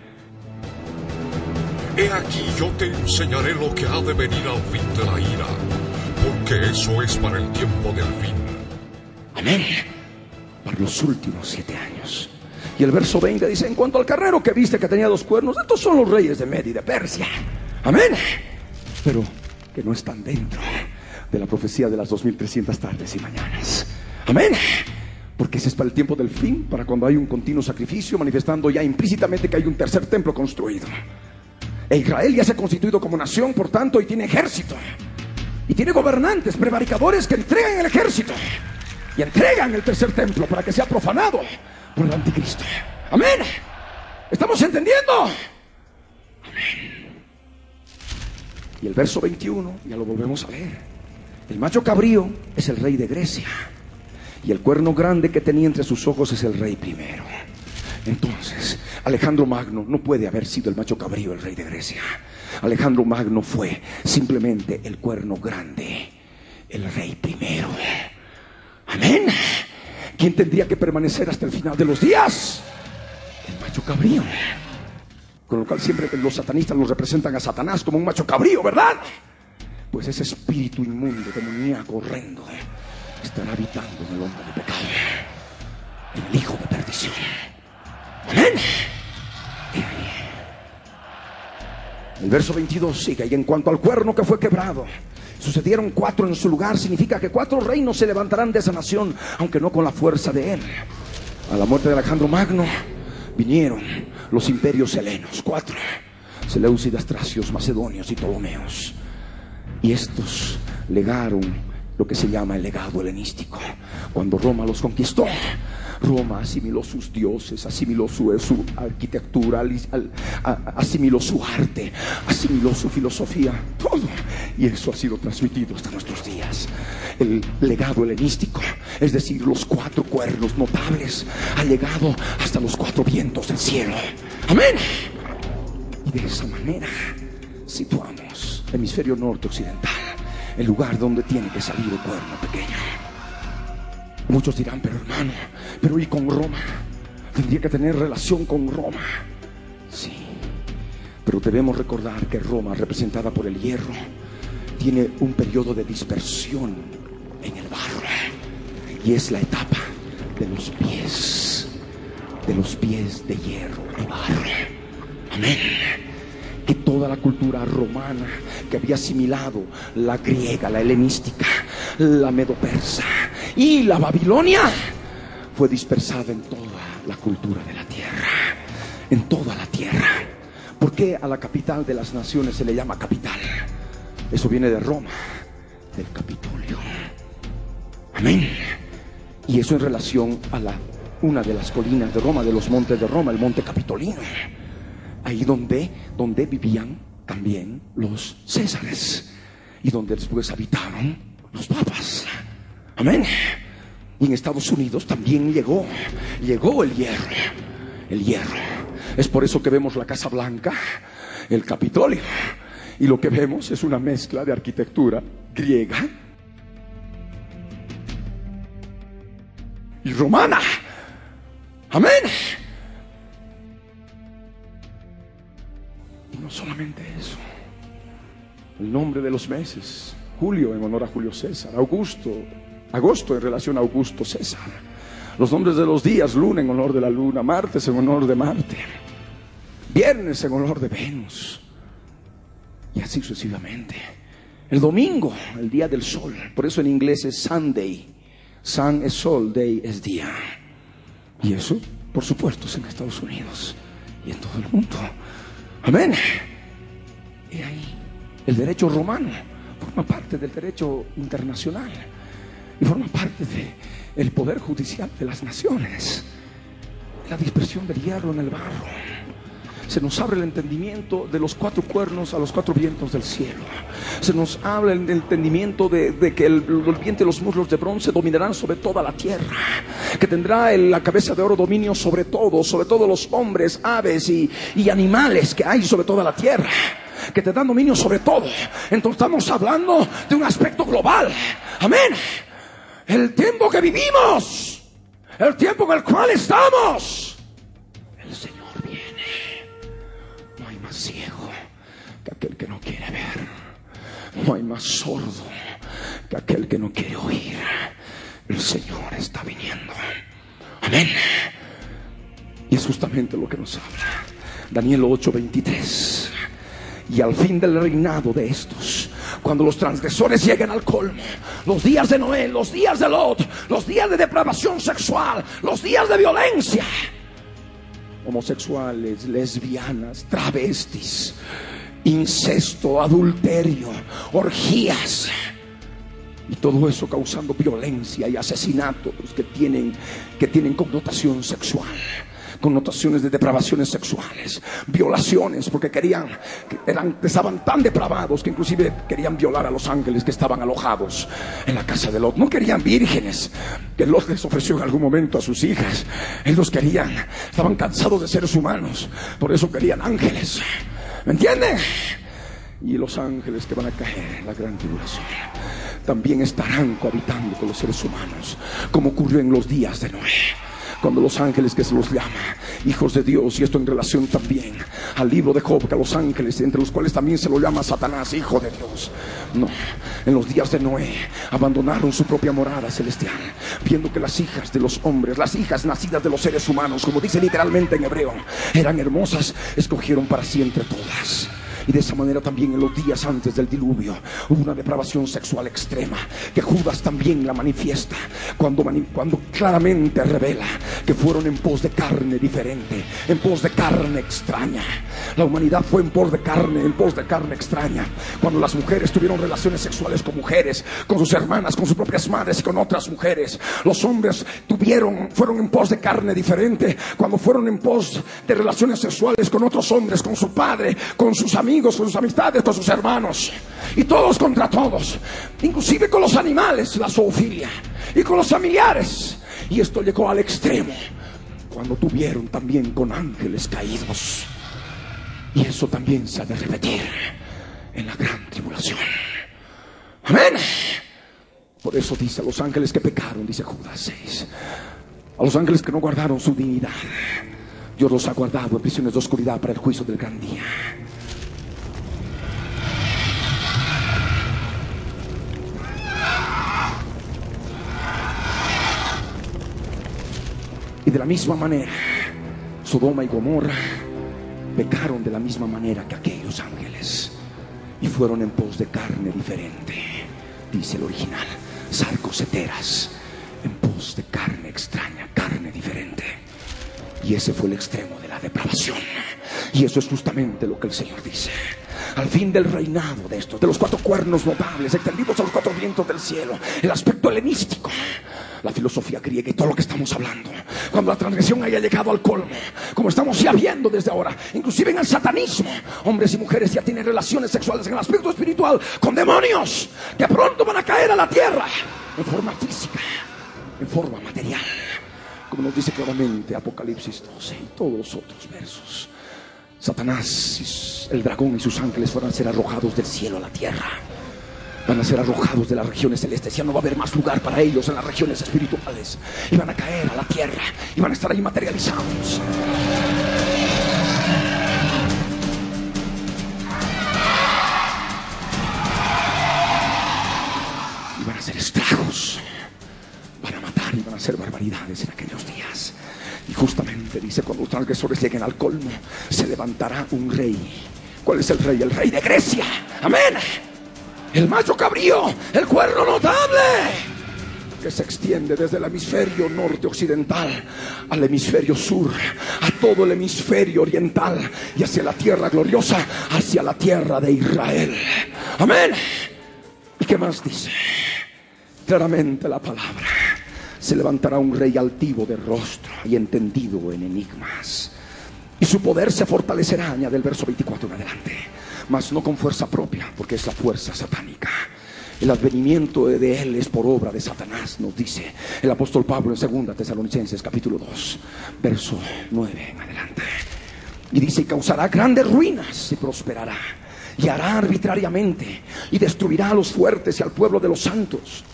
He aquí yo te enseñaré lo que ha de venir al fin de la ira, porque eso es para el tiempo del fin. Amén. Para los últimos 7 años. Y el verso 20 dice: en cuanto al carnero que viste que tenía 2 cuernos, estos son los reyes de Media y de Persia. Amén. Pero que no están dentro de la profecía de las 2300 tardes y mañanas. Amén. Porque ese es para el tiempo del fin, para cuando hay un continuo sacrificio, manifestando ya implícitamente que hay un tercer templo construido. E Israel ya se ha constituido como nación, por tanto, y tiene ejército. Y tiene gobernantes, prevaricadores que entregan el ejército y entregan el tercer templo para que sea profanado por el anticristo. Amén. ¿Estamos entendiendo? Amén. Y el verso 21, ya lo volvemos a leer. El macho cabrío es el rey de Grecia, y el cuerno grande que tenía entre sus ojos es el rey primero. Entonces, Alejandro Magno no puede haber sido el macho cabrío, el rey de Grecia. Alejandro Magno fue simplemente el cuerno grande, el rey primero. Amén. ¿Quién tendría que permanecer hasta el final de los días? El macho cabrío. Con lo cual siempre los satanistas nos representan a Satanás como un macho cabrío, ¿verdad? Pues ese espíritu inmundo, demoníaco, horrendo, estará habitando en el hombre de pecado, en el hijo de perdición. Amén. El verso 22 sigue: y en cuanto al cuerno que fue quebrado, sucedieron 4 en su lugar. Significa que 4 reinos se levantarán de esa nación, aunque no con la fuerza de él. A la muerte de Alejandro Magno vinieron los imperios helenos, 4: Seleucidas, Tracios, Macedonios y Ptolomeos. Y estos legaron lo que se llama el legado helenístico. Cuando Roma los conquistó, Roma asimiló sus dioses, asimiló su arquitectura, asimiló su arte, asimiló su filosofía, todo. Y eso ha sido transmitido hasta nuestros días. El legado helenístico, es decir, los 4 cuernos notables, ha llegado hasta los 4 vientos del cielo. Amén. Y de esa manera situamos hemisferio norte occidental, el lugar donde tiene que salir el cuerno pequeño. Muchos dirán: pero hermano, pero ¿y con Roma? Tendría que tener relación con Roma. Sí, pero debemos recordar que Roma, representada por el hierro, tiene un periodo de dispersión en el barro, y es la etapa de los pies de hierro y barro. Amén. Que toda la cultura romana, que había asimilado la griega, la helenística, la medo-persa y la babilonia, fue dispersada en toda la cultura de la tierra, en toda la tierra. ¿Por qué a la capital de las naciones se le llama capital? Eso viene de Roma, del Capitolio. Amén. Y eso en relación a una de las colinas de Roma, de los montes de Roma, el monte Capitolino. Ahí donde vivían también los césares, y donde después habitaron los papas. Amén. Y en Estados Unidos también llegó el hierro. El hierro. Es por eso que vemos la Casa Blanca, el Capitolio, y lo que vemos es una mezcla de arquitectura griega y romana. Amén. Y no solamente eso, el nombre de los meses: julio en honor a Julio César, agosto en relación a Augusto César. Los nombres de los días: luna en honor de la luna, martes en honor de Marte, viernes en honor de Venus, y así sucesivamente. El domingo, el día del sol, por eso en inglés es Sunday. Sun es sol, day es día. Y eso, por supuesto, es en Estados Unidos y en todo el mundo. Amén. Y ahí el derecho romano forma parte del derecho internacional y forma parte del poder judicial de las naciones. La dispersión del hierro en el barro se nos abre el entendimiento de los 4 cuernos a los 4 vientos del cielo. Se nos habla el entendimiento de que el vientre y los muslos de bronce dominarán sobre toda la tierra, que tendrá la cabeza de oro dominio sobre todos los hombres, aves y animales que hay sobre toda la tierra, que te dan dominio sobre todo. Entonces estamos hablando de un aspecto global. Amén. El tiempo que vivimos, el tiempo en el cual estamos, el Señor viene. No hay más ciego que aquel que no quiere ver. No hay más sordo que aquel que no quiere oír. El Señor está viniendo. Amén. Y es justamente lo que nos habla Daniel 8:23. Y al fin del reinado de estos, cuando los transgresores lleguen al colmo, los días de Noé, los días de Lot, los días de depravación sexual, los días de violencia, homosexuales, lesbianas, travestis, incesto, adulterio, orgías, y todo eso causando violencia y asesinatos que tienen connotación sexual, connotaciones de depravaciones sexuales, violaciones, porque estaban tan depravados que inclusive querían violar a los ángeles que estaban alojados en la casa de Lot. No querían vírgenes que Lot les ofreció en algún momento a sus hijas. Ellos querían, estaban cansados de seres humanos, por eso querían ángeles. ¿Me entienden? Y los ángeles que van a caer en la gran tribulación también estarán cohabitando con los seres humanos, como ocurrió en los días de Noé, cuando los ángeles, que se los llama hijos de Dios, y esto en relación también al libro de Job, que a los ángeles, entre los cuales también se lo llama Satanás, hijo de Dios, no, en los días de Noé abandonaron su propia morada celestial, viendo que las hijas de los hombres, las hijas nacidas de los seres humanos, como dice literalmente en hebreo, eran hermosas, escogieron para siempre todas. Y de esa manera también en los días antes del diluvio hubo una depravación sexual extrema, que Judas también la manifiesta cuando claramente revela que fueron en pos de carne diferente, en pos de carne extraña. La humanidad fue en pos de carne extraña. Cuando las mujeres tuvieron relaciones sexuales con mujeres, con sus hermanas, con sus propias madres y con otras mujeres. Los hombres fueron en pos de carne diferente cuando fueron en pos de relaciones sexuales con otros hombres, con su padre, con sus amigos, con sus amistades, con sus hermanos, y todos contra todos, inclusive con los animales, la zoofilia, y con los familiares. Y esto llegó al extremo cuando tuvieron también con ángeles caídos, y eso también se ha de repetir en la gran tribulación. Amén. Por eso dice a los ángeles que pecaron, dice Judas 6, a los ángeles que no guardaron su dignidad, Dios los ha guardado en prisiones de oscuridad para el juicio del gran día. Y de la misma manera, Sodoma y Gomorra pecaron de la misma manera que aquellos ángeles, y fueron en pos de carne diferente, dice el original, sarcoseteras, en pos de carne extraña, carne diferente. Y ese fue el extremo de la depravación. Y eso es justamente lo que el Señor dice. Al fin del reinado de estos, de los 4 cuernos notables extendidos a los 4 vientos del cielo, el aspecto helenístico, la filosofía griega y todo lo que estamos hablando, cuando la transgresión haya llegado al colmo, como estamos ya viendo desde ahora, inclusive en el satanismo, hombres y mujeres ya tienen relaciones sexuales en el aspecto espiritual con demonios que pronto van a caer a la tierra en forma física, en forma material, como nos dice claramente Apocalipsis 12 y todos los otros versos. Satanás, el dragón y sus ángeles van a ser arrojados del cielo a la tierra. Van a ser arrojados de las regiones celestes. Ya no va a haber más lugar para ellos en las regiones espirituales. Y van a caer a la tierra. Y van a estar ahí materializados. Y van a hacer estragos. Van a matar y van a hacer barbaridades en aquellos días. Y justamente dice, cuando los transgresores lleguen al colmo, se levantará un rey. ¿Cuál es el rey? El rey de Grecia. Amén. El macho cabrío, el cuerno notable, que se extiende desde el hemisferio norte occidental al hemisferio sur, a todo el hemisferio oriental y hacia la tierra gloriosa, hacia la tierra de Israel. Amén. ¿Y qué más dice? Claramente la palabra. Se levantará un rey altivo de rostro y entendido en enigmas. y su poder se fortalecerá, añade el verso 24 en adelante, mas no con fuerza propia, porque es la fuerza satánica. El advenimiento de él es por obra de Satanás, nos dice el apóstol Pablo en 2 Tesalonicenses capítulo 2 verso 9 en adelante. Y dice: y causará grandes ruinas y prosperará, y hará arbitrariamente, y destruirá a los fuertes y al pueblo de los santos.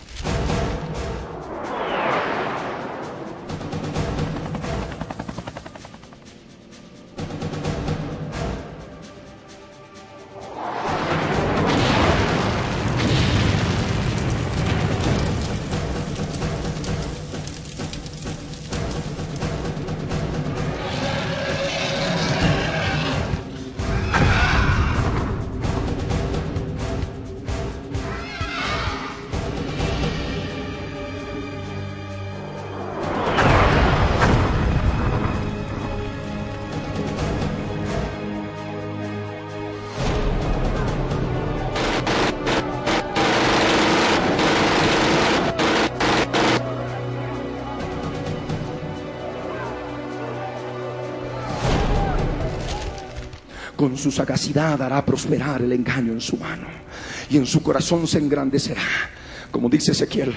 Con su sagacidad hará prosperar el engaño en su mano, y en su corazón se engrandecerá. Como dice Ezequiel,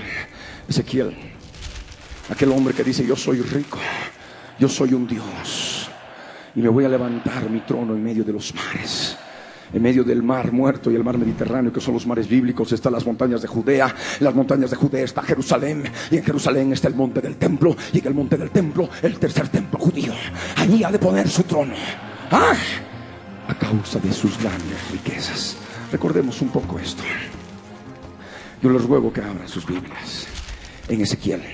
aquel hombre que dice: yo soy rico, yo soy un Dios, y me voy a levantar mi trono en medio de los mares. En medio del mar muerto y el mar Mediterráneo, que son los mares bíblicos, están las montañas de Judea. En las montañas de Judea está Jerusalén, y en Jerusalén está el monte del templo, y en el monte del templo el tercer templo judío. Allí ha de poner su trono. A causa de sus grandes riquezas. Recordemos un poco esto. Yo les ruego que abran sus Biblias en Ezequiel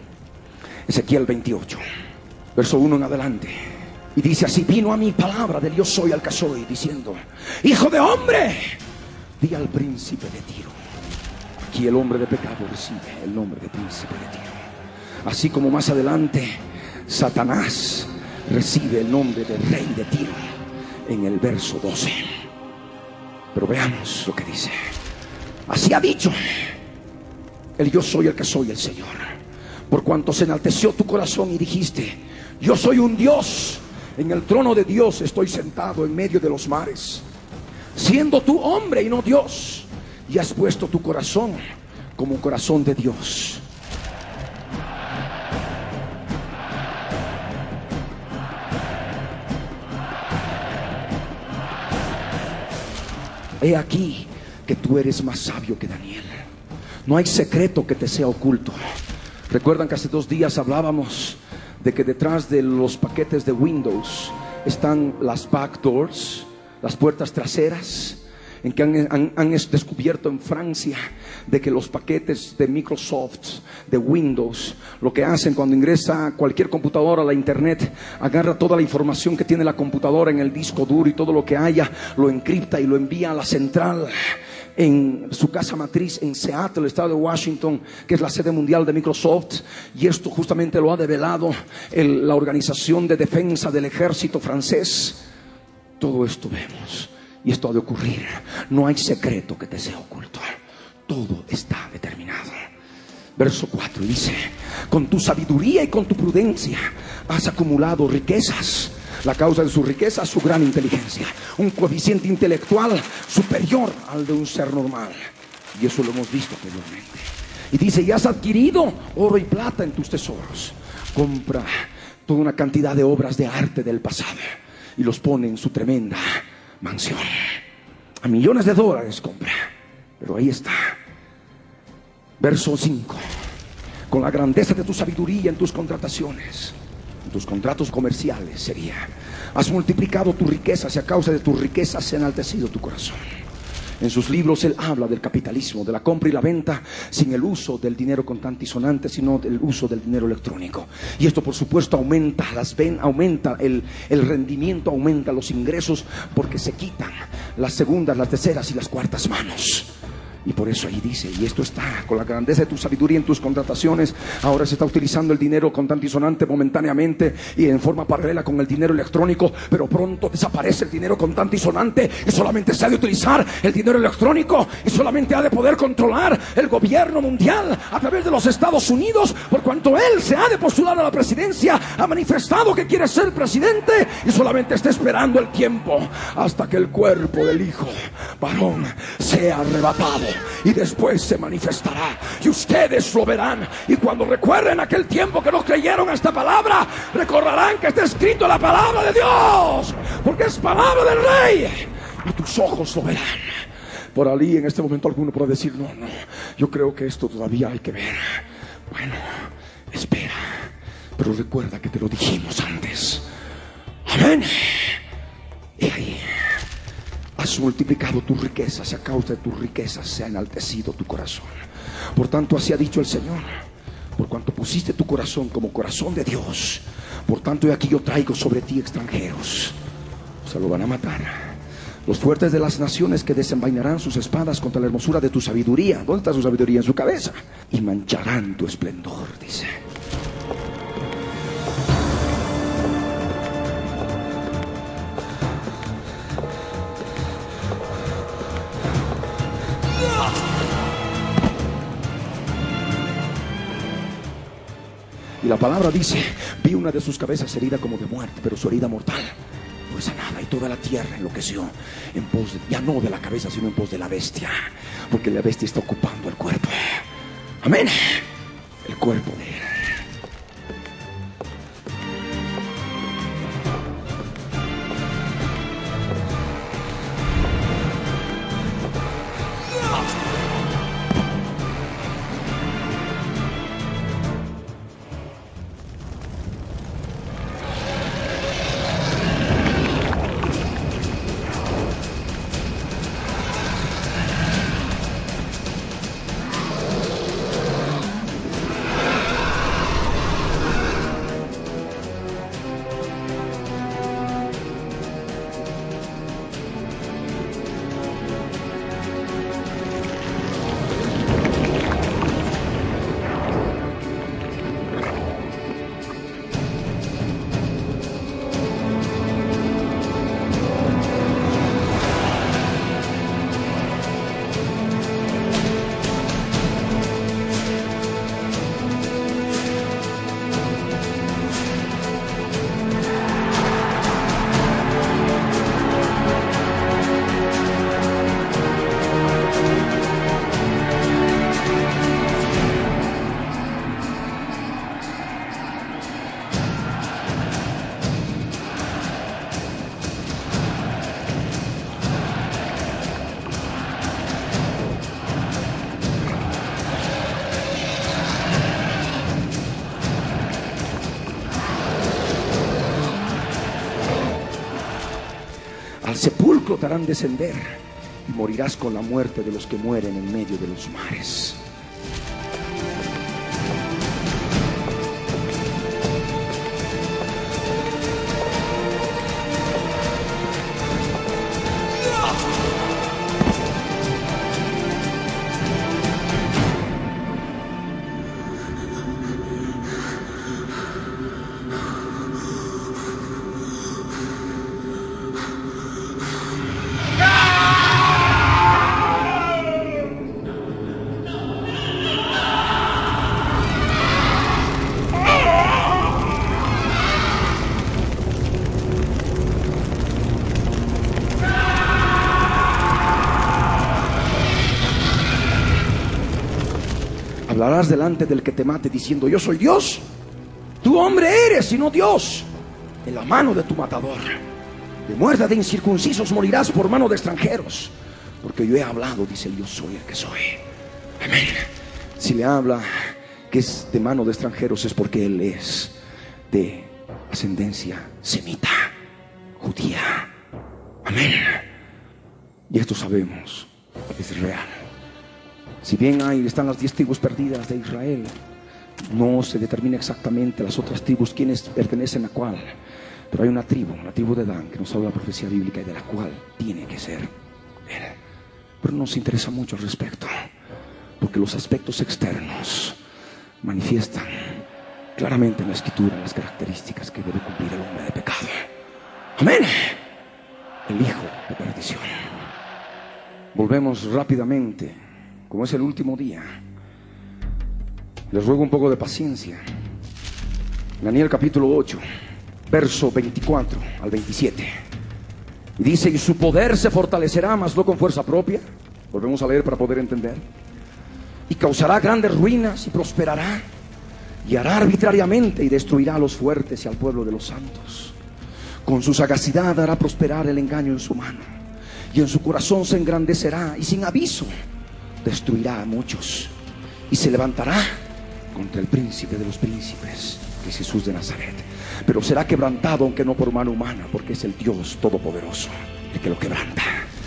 28 verso 1 en adelante, y dice así: vino a mí palabra del yo soy al que soy, diciendo: hijo de hombre, di al príncipe de Tiro. Aquí el hombre de pecado recibe el nombre de príncipe de Tiro, así como más adelante Satanás recibe el nombre de rey de Tiro en el verso 12. Pero veamos lo que dice: así ha dicho el yo soy el que soy, el Señor, por cuanto se enalteció tu corazón y dijiste: yo soy un Dios, en el trono de Dios estoy sentado en medio de los mares, siendo tú hombre y no Dios, y has puesto tu corazón como un corazón de Dios. He aquí que tú eres más sabio que Daniel. No hay secreto que te sea oculto. Recuerdan que hace 2 días hablábamos de que detrás de los paquetes de Windows están las backdoors, las puertas traseras, en que han descubierto en Francia de que los paquetes de Microsoft, de Windows, lo que hacen cuando ingresa cualquier computadora a la internet, agarra toda la información que tiene la computadora en el disco duro y todo lo que haya, lo encripta y lo envía a la central en su casa matriz en Seattle, estado de Washington, que es la sede mundial de Microsoft. Y esto justamente lo ha develado la Organización de Defensa del Ejército francés. Todo esto vemos, y esto ha de ocurrir. No hay secreto que te sea oculto. Todo está determinado. Verso 4 dice: con tu sabiduría y con tu prudencia has acumulado riquezas. La causa de su riqueza es su gran inteligencia, un coeficiente intelectual superior al de un ser normal. Y eso lo hemos visto anteriormente. Y dice: y has adquirido oro y plata en tus tesoros. Compra toda una cantidad de obras de arte del pasado y los pone en su tremenda mansión. A millones de dólares compra, pero ahí está. Verso 5: con la grandeza de tu sabiduría en tus contrataciones, en tus contratos comerciales sería, has multiplicado tus riquezas, y a causa de tus riquezas se ha enaltecido tu corazón. En sus libros él habla del capitalismo, de la compra y la venta sin el uso del dinero contante y sonante, sino del uso del dinero electrónico. Y esto por supuesto aumenta el rendimiento, aumenta los ingresos, porque se quitan las segundas, las terceras y las cuartas manos. Y por eso ahí dice, y esto está con la grandeza de tu sabiduría en tus contrataciones. Ahora se está utilizando el dinero contante y sonante momentáneamente y en forma paralela con el dinero electrónico, pero pronto desaparece el dinero contante y sonante y solamente se ha de utilizar el dinero electrónico, y solamente ha de poder controlar el gobierno mundial a través de los Estados Unidos, por cuanto él se ha de postular a la presidencia, ha manifestado que quiere ser presidente y solamente está esperando el tiempo hasta que el cuerpo del hijo varón sea arrebatado. Y después se manifestará y ustedes lo verán. Y cuando recuerden aquel tiempo que no creyeron a esta palabra, recordarán que está escrito la palabra de Dios, porque es palabra del Rey, y tus ojos lo verán. Por ahí en este momento alguno puede decir, no, yo creo que esto todavía hay que ver. Bueno, espera, pero recuerda que te lo dijimos antes. Amén. Y ahí has multiplicado tus riquezas, y a causa de tus riquezas se ha enaltecido tu corazón. Por tanto, así ha dicho el Señor: por cuanto pusiste tu corazón como corazón de Dios, por tanto, y aquí yo traigo sobre ti extranjeros. Se lo van a matar. Los fuertes de las naciones que desenvainarán sus espadas contra la hermosura de tu sabiduría. ¿Dónde está su sabiduría? En su cabeza. Y mancharán tu esplendor, dice. Y la palabra dice: vi una de sus cabezas herida como de muerte, pero su herida mortal fue sanada, y toda la tierra enloqueció en pos de, ya no de la cabeza, sino en pos de la bestia, porque la bestia está ocupando el cuerpo. Amén. El cuerpo de él. Al sepulcro te harán descender, y morirás con la muerte de los que mueren en medio de los mares. Hablarás delante del que te mate diciendo: yo soy Dios. Tú hombre eres y no Dios, en la mano de tu matador. De muerte de incircuncisos morirás por mano de extranjeros, porque yo he hablado, dice: yo soy el que soy. Amén. Si le habla que es de mano de extranjeros, es porque él es de ascendencia semita, judía. Amén. Y esto sabemos, es real. Si bien están las 10 tribus perdidas de Israel, no se determina exactamente las otras tribus quiénes pertenecen a cuál, pero hay una tribu, la tribu de Dan, que nos habla la profecía bíblica, y de la cual tiene que ser él. pero no nos interesa mucho al respecto, porque los aspectos externos manifiestan claramente en la Escritura las características que debe cumplir el hombre de pecado. Amén. El hijo de perdición. Volvemos rápidamente, como es el último día. Les ruego un poco de paciencia. Daniel capítulo 8, verso 24 al 27. Y dice: y su poder se fortalecerá, mas no con fuerza propia. Volvemos a leer para poder entender. Y causará grandes ruinas y prosperará, y hará arbitrariamente y destruirá a los fuertes y al pueblo de los santos. Con su sagacidad hará prosperar el engaño en su mano, y en su corazón se engrandecerá, y sin aviso destruirá a muchos, y se levantará contra el príncipe de los príncipes, que es Jesús de Nazaret. Pero será quebrantado, aunque no por mano humana, porque es el Dios Todopoderoso el que lo quebranta.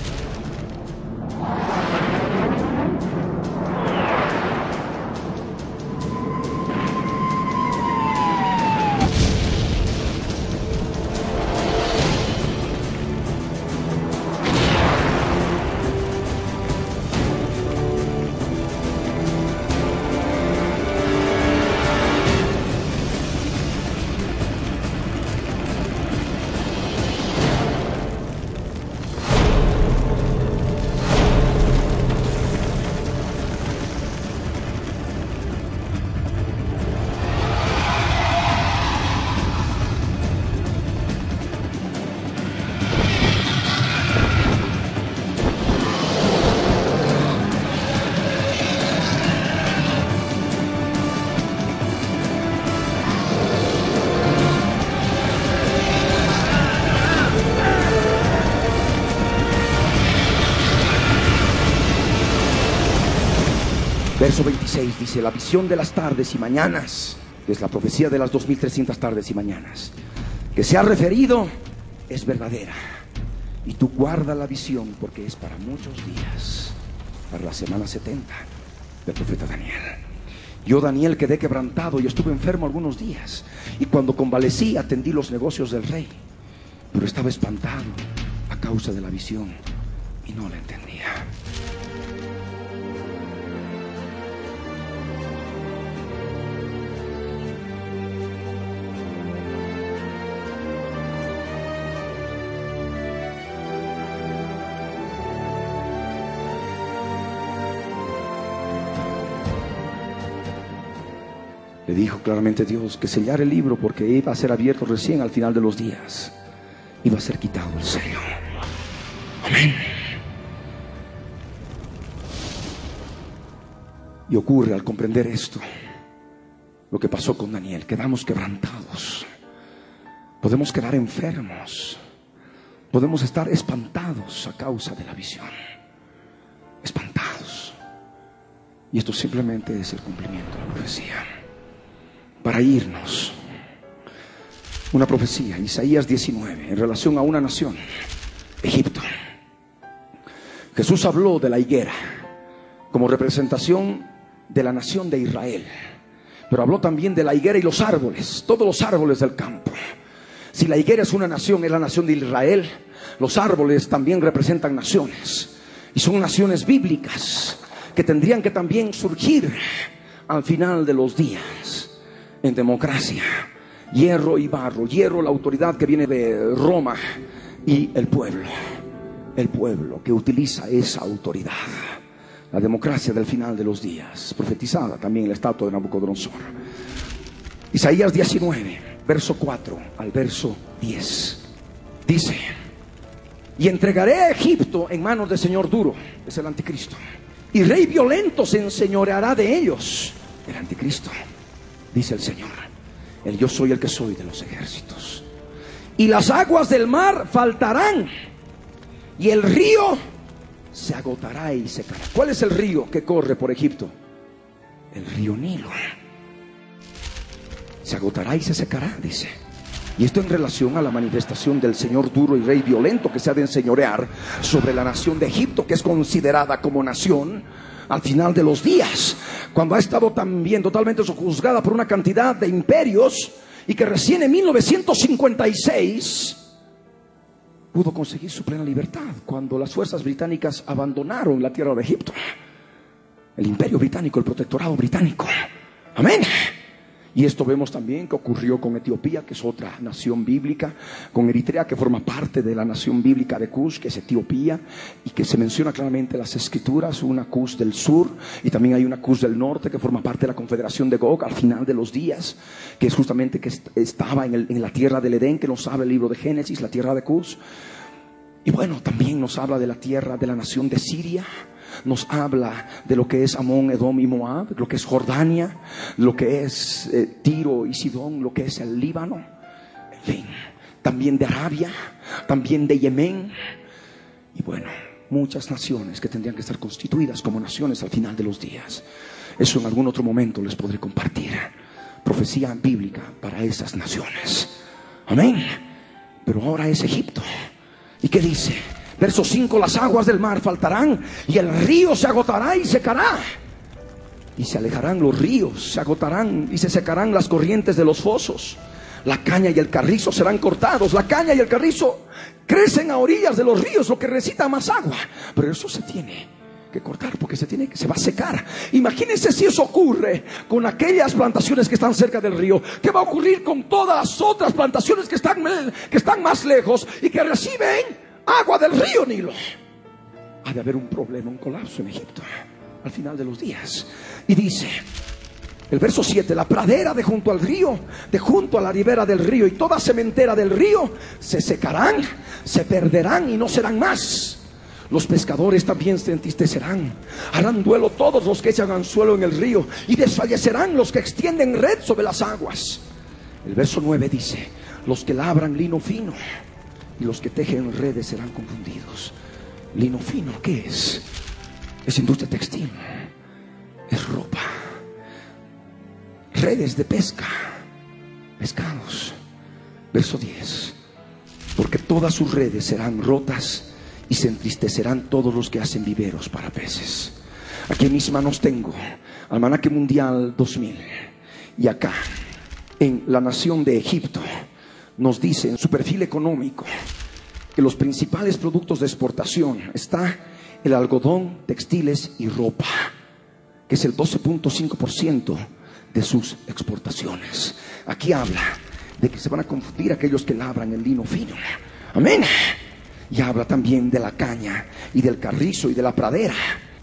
Verso 26 dice: la visión de las tardes y mañanas, que es la profecía de las 2300 tardes y mañanas, que se ha referido, es verdadera. Y tú guarda la visión, porque es para muchos días, para la semana 70 del profeta Daniel. Yo, Daniel, quedé quebrantado y estuve enfermo algunos días, y cuando convalecí atendí los negocios del rey, pero estaba espantado a causa de la visión y no la entendía. Le dijo claramente Dios que sellara el libro, porque iba a ser abierto recién al final de los días. Iba a ser quitado el sello. Amén. Y ocurre al comprender esto lo que pasó con Daniel. Quedamos quebrantados. Podemos quedar enfermos. Podemos estar espantados a causa de la visión. Espantados. Y esto simplemente es el cumplimiento de la profecía. Para irnos, una profecía, Isaías 19, en relación a una nación, Egipto. Jesús habló de la higuera como representación de la nación de Israel, pero habló también de la higuera y los árboles, todos los árboles del campo. Si la higuera es una nación, es la nación de Israel. Los árboles también representan naciones, y son naciones bíblicas que tendrían que también surgir al final de los días. En democracia, hierro y barro. Hierro, la autoridad que viene de Roma, y el pueblo que utiliza esa autoridad. La democracia del final de los días, profetizada también en la estatua de Nabucodonosor. Isaías 19, verso 4 al verso 10. Dice: y entregaré a Egipto en manos de señor duro, es el anticristo, y rey violento se enseñoreará de ellos, el anticristo. Dice el Señor, el yo soy el que soy de los ejércitos. Y las aguas del mar faltarán, y el río se agotará y secará. ¿Cuál es el río que corre por Egipto? El río Nilo. Se agotará y se secará, dice. Y esto en relación a la manifestación del Señor duro y rey violento, que se ha de enseñorear sobre la nación de Egipto, que es considerada como nación al final de los días, cuando ha estado también totalmente sojuzgada por una cantidad de imperios, y que recién en 1956 pudo conseguir su plena libertad cuando las fuerzas británicas abandonaron la tierra de Egipto. El imperio británico, el protectorado británico. Amén. Y esto vemos también que ocurrió con Etiopía, que es otra nación bíblica, con Eritrea, que forma parte de la nación bíblica de Cush, que es Etiopía, y que se menciona claramente en las escrituras, una Cush del sur, y también hay una Cush del norte, que forma parte de la confederación de Gog al final de los días, que es justamente que estaba en la tierra del Edén, que nos habla el libro de Génesis, la tierra de Cush. Y bueno, también nos habla de la tierra de la nación de Siria. Nos habla de lo que es Amón, Edom y Moab, lo que es Jordania, lo que es Tiro y Sidón, lo que es el Líbano, en fin, también de Arabia, también de Yemen. Y bueno, muchas naciones que tendrían que estar constituidas como naciones al final de los días. Eso en algún otro momento les podré compartir. Profecía bíblica para esas naciones. Amén. Pero ahora es Egipto. ¿Y qué dice? Verso 5: las aguas del mar faltarán y el río se agotará y secará. Y se alejarán los ríos, se agotarán y se secarán las corrientes de los fosos. La caña y el carrizo serán cortados. La caña y el carrizo crecen a orillas de los ríos, lo que necesita más agua. Pero eso se tiene que cortar porque se va a secar. Imagínense si eso ocurre con aquellas plantaciones que están cerca del río. ¿Qué va a ocurrir con todas las otras plantaciones que están más lejos y que reciben agua del río Nilo? Ha de haber un problema, un colapso en Egipto al final de los días. Y dice el verso 7: la pradera de junto al río, de junto a la ribera del río y toda sementera del río se secarán, se perderán y no serán más. Los pescadores también se entristecerán. Harán duelo todos los que echan anzuelo en el río, y desfallecerán los que extienden red sobre las aguas. El verso 9 dice: los que labran lino fino y los que tejen redes serán confundidos. Lino fino, ¿qué es? Es industria textil, es ropa, redes de pesca, pescados. Verso 10: porque todas sus redes serán rotas y se entristecerán todos los que hacen viveros para peces. Aquí en mis manos tengo Almanaque Mundial 2000, y acá en la nación de Egipto nos dice en su perfil económico que los principales productos de exportación está el algodón, textiles y ropa, que es el 12.5% de sus exportaciones. Aquí habla de que se van a confundir aquellos que labran el lino fino. Amén. Y habla también de la caña y del carrizo y de la pradera.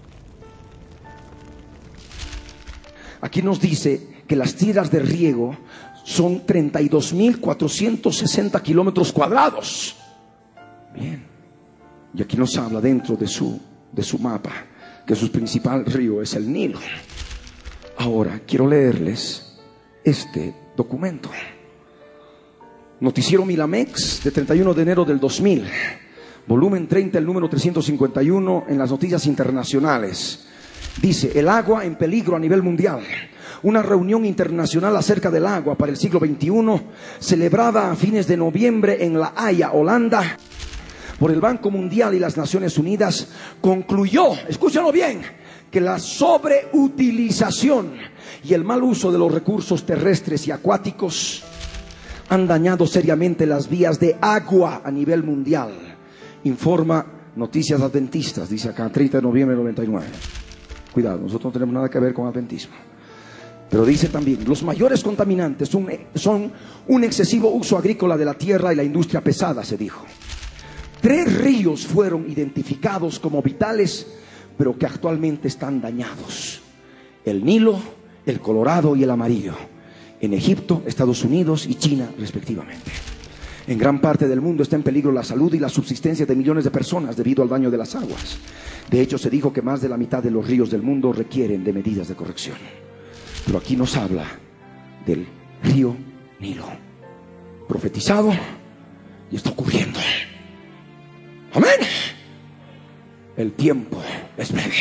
Aquí nos dice que las tierras de riego son 32.460 kilómetros cuadrados. Bien. Y aquí nos habla dentro de su mapa que su principal río es el Nilo. Ahora quiero leerles este documento. Noticiero Milamex de 31 de enero del 2000. Volumen 30, el número 351 en las noticias internacionales. Dice: el agua en peligro a nivel mundial. Una reunión internacional acerca del agua para el siglo XXI, celebrada a fines de noviembre en La Haya, Holanda, por el Banco Mundial y las Naciones Unidas, concluyó, escúchenlo bien, que la sobreutilización y el mal uso de los recursos terrestres y acuáticos han dañado seriamente las vías de agua a nivel mundial. Informa Noticias Adventistas, dice acá, 30 de noviembre de 99. Cuidado, nosotros no tenemos nada que ver con adventismo. Pero dice también: los mayores contaminantes son un excesivo uso agrícola de la tierra y la industria pesada, se dijo. 3 ríos fueron identificados como vitales, pero que actualmente están dañados: el Nilo, el Colorado y el Amarillo, en Egipto, Estados Unidos y China respectivamente. En gran parte del mundo está en peligro la salud y la subsistencia de millones de personas debido al daño de las aguas. De hecho, se dijo que más de la mitad de los ríos del mundo requieren de medidas de corrección. Pero aquí nos habla del río Nilo, profetizado, y está ocurriendo. Amén. El tiempo es breve.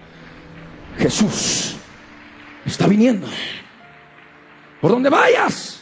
Jesús está viniendo. Por donde vayas,